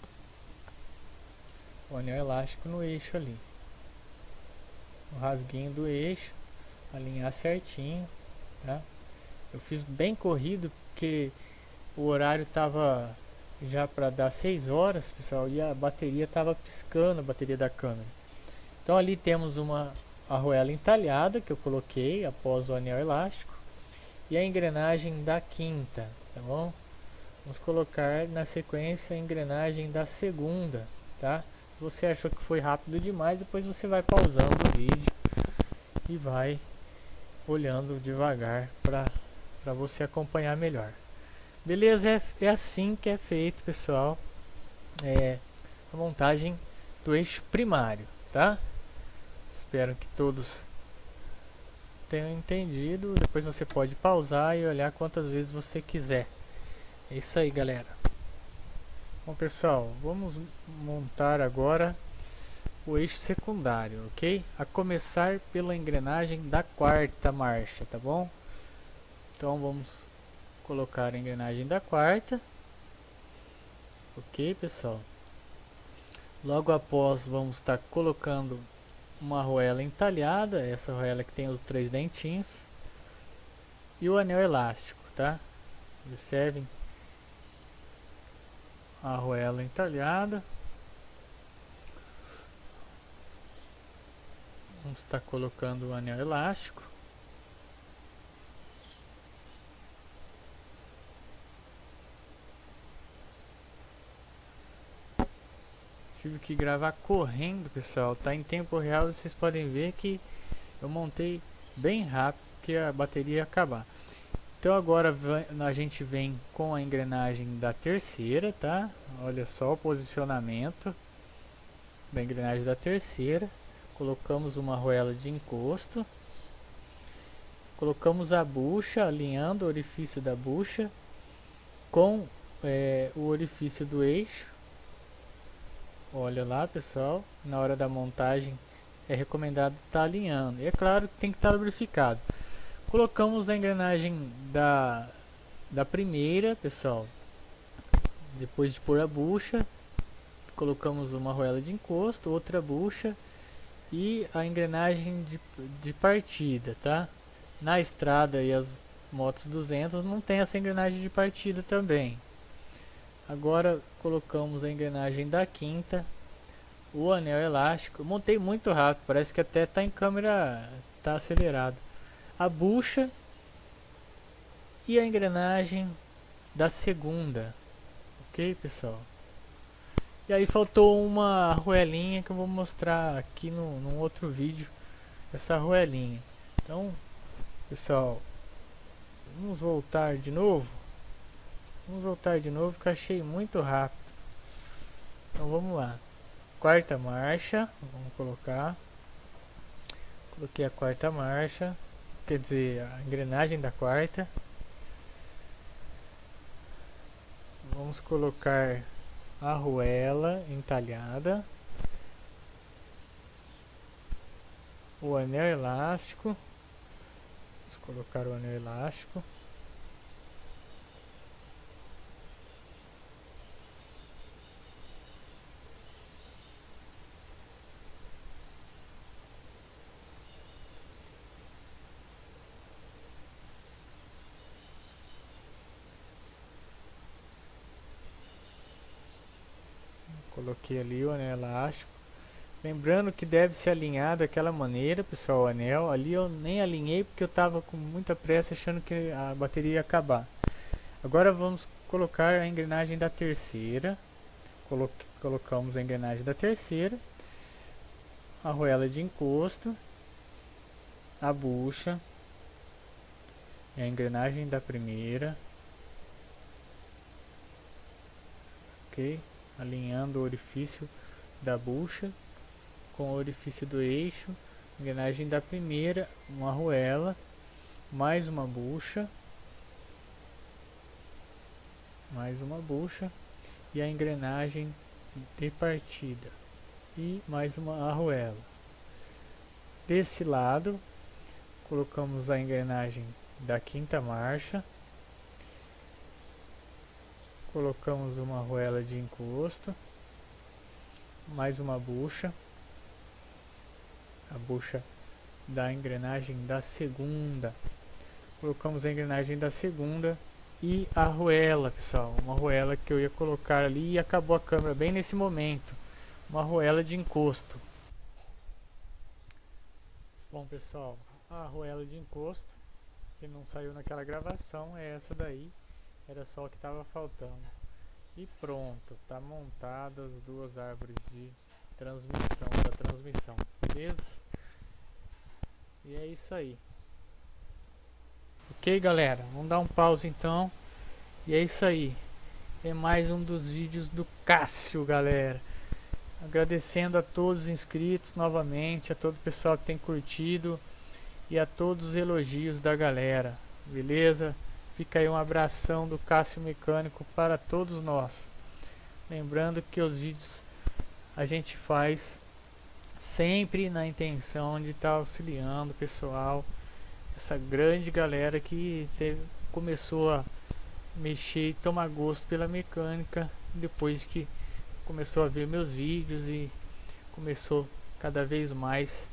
o anel elástico no eixo ali, no rasguinho do eixo, alinhar certinho, tá? Eu fiz bem corrido porque o horário tava já para dar 6 horas, pessoal, e a bateria tava piscando, a bateria da câmera. Então ali temos uma arruela entalhada que eu coloquei após o anel elástico e a engrenagem da quinta, tá bom? Vamos colocar na sequência a engrenagem da segunda, tá? Se você achou que foi rápido demais, depois você vai pausando o vídeo e vai olhando devagar para você acompanhar melhor. Beleza? É assim que é feito, pessoal, a montagem do eixo primário, tá? Espero que todos tenham entendido. Depois você pode pausar e olhar quantas vezes você quiser. É isso aí, galera. Bom, pessoal, vamos montar agora o eixo secundário, ok? A começar pela engrenagem da quarta marcha, tá bom? Então vamos colocar a engrenagem da quarta, ok, pessoal? Logo após vamos estar colocando uma arruela entalhada, essa arruela que tem os 3 dentinhos, e o anel elástico, tá? Observem a arruela entalhada. Vamos estar colocando o anel elástico. Tive que gravar correndo, pessoal, tá em tempo real. Vocês podem ver que eu montei bem rápido, que a bateria ia acabar. Então agora a gente vem com a engrenagem da terceira, tá? Olha só o posicionamento da engrenagem da terceira. Colocamos uma arruela de encosto, colocamos a bucha, alinhando o orifício da bucha com o orifício do eixo. Olha lá, pessoal, na hora da montagem é recomendado estar alinhando, e é claro que tem que estar lubrificado. Colocamos a engrenagem da primeira, pessoal, depois de pôr a bucha, colocamos uma arruela de encosto, outra bucha e a engrenagem de partida, tá? Na estrada e as motos 200 não tem essa engrenagem de partida também. Agora colocamos a engrenagem da quinta, o anel elástico. Eu montei muito rápido, parece que até tá em câmera, tá acelerado. A bucha e a engrenagem da segunda, ok, pessoal? E aí faltou uma arruelinha que eu vou mostrar aqui num outro vídeo, essa arruelinha. Então, pessoal, vamos voltar de novo. Vamos voltar de novo, que eu achei muito rápido. Então vamos lá. Quarta marcha, vamos colocar. Coloquei a quarta marcha, quer dizer, a engrenagem da quarta. Vamos colocar a arruela entalhada, o anel elástico. Vamos colocar o anel elástico. Coloquei ali o anel elástico. Lembrando que deve ser alinhado daquela maneira, pessoal, o anel. Ali eu nem alinhei porque eu estava com muita pressa achando que a bateria ia acabar. Agora vamos colocar a engrenagem da terceira. Colocamos a engrenagem da terceira, a arruela de encosto, a bucha, a engrenagem da primeira, ok? Alinhando o orifício da bucha com o orifício do eixo, engrenagem da primeira, uma arruela, mais uma bucha, e a engrenagem de partida e mais uma arruela. Desse lado colocamos a engrenagem da quinta marcha, colocamos uma arruela de encosto, mais uma bucha, a bucha da engrenagem da segunda, colocamos a engrenagem da segunda e a arruela, pessoal, uma arruela que eu ia colocar ali e acabou a câmera bem nesse momento, uma arruela de encosto. Bom, pessoal, a arruela de encosto que não saiu naquela gravação é essa daí, era só o que estava faltando. E pronto, tá montada as duas árvores de transmissão, beleza? E é isso aí. Ok, galera, vamos dar um pause então. E é isso aí. É mais um dos vídeos do Cássio, galera. Agradecendo a todos os inscritos novamente, a todo o pessoal que tem curtido e a todos os elogios da galera, beleza? Fica aí um abração do Cássio Mecânico para todos nós. Lembrando que os vídeos a gente faz sempre na intenção de estar auxiliando o pessoal, essa grande galera que começou a mexer e tomar gosto pela mecânica depois que começou a ver meus vídeos e começou cada vez mais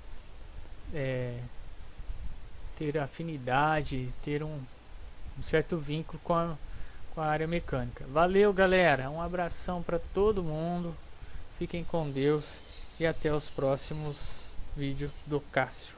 ter afinidade, ter um certo vínculo com a área mecânica. Valeu, galera, um abração para todo mundo, fiquem com Deus e até os próximos vídeos do Cássio.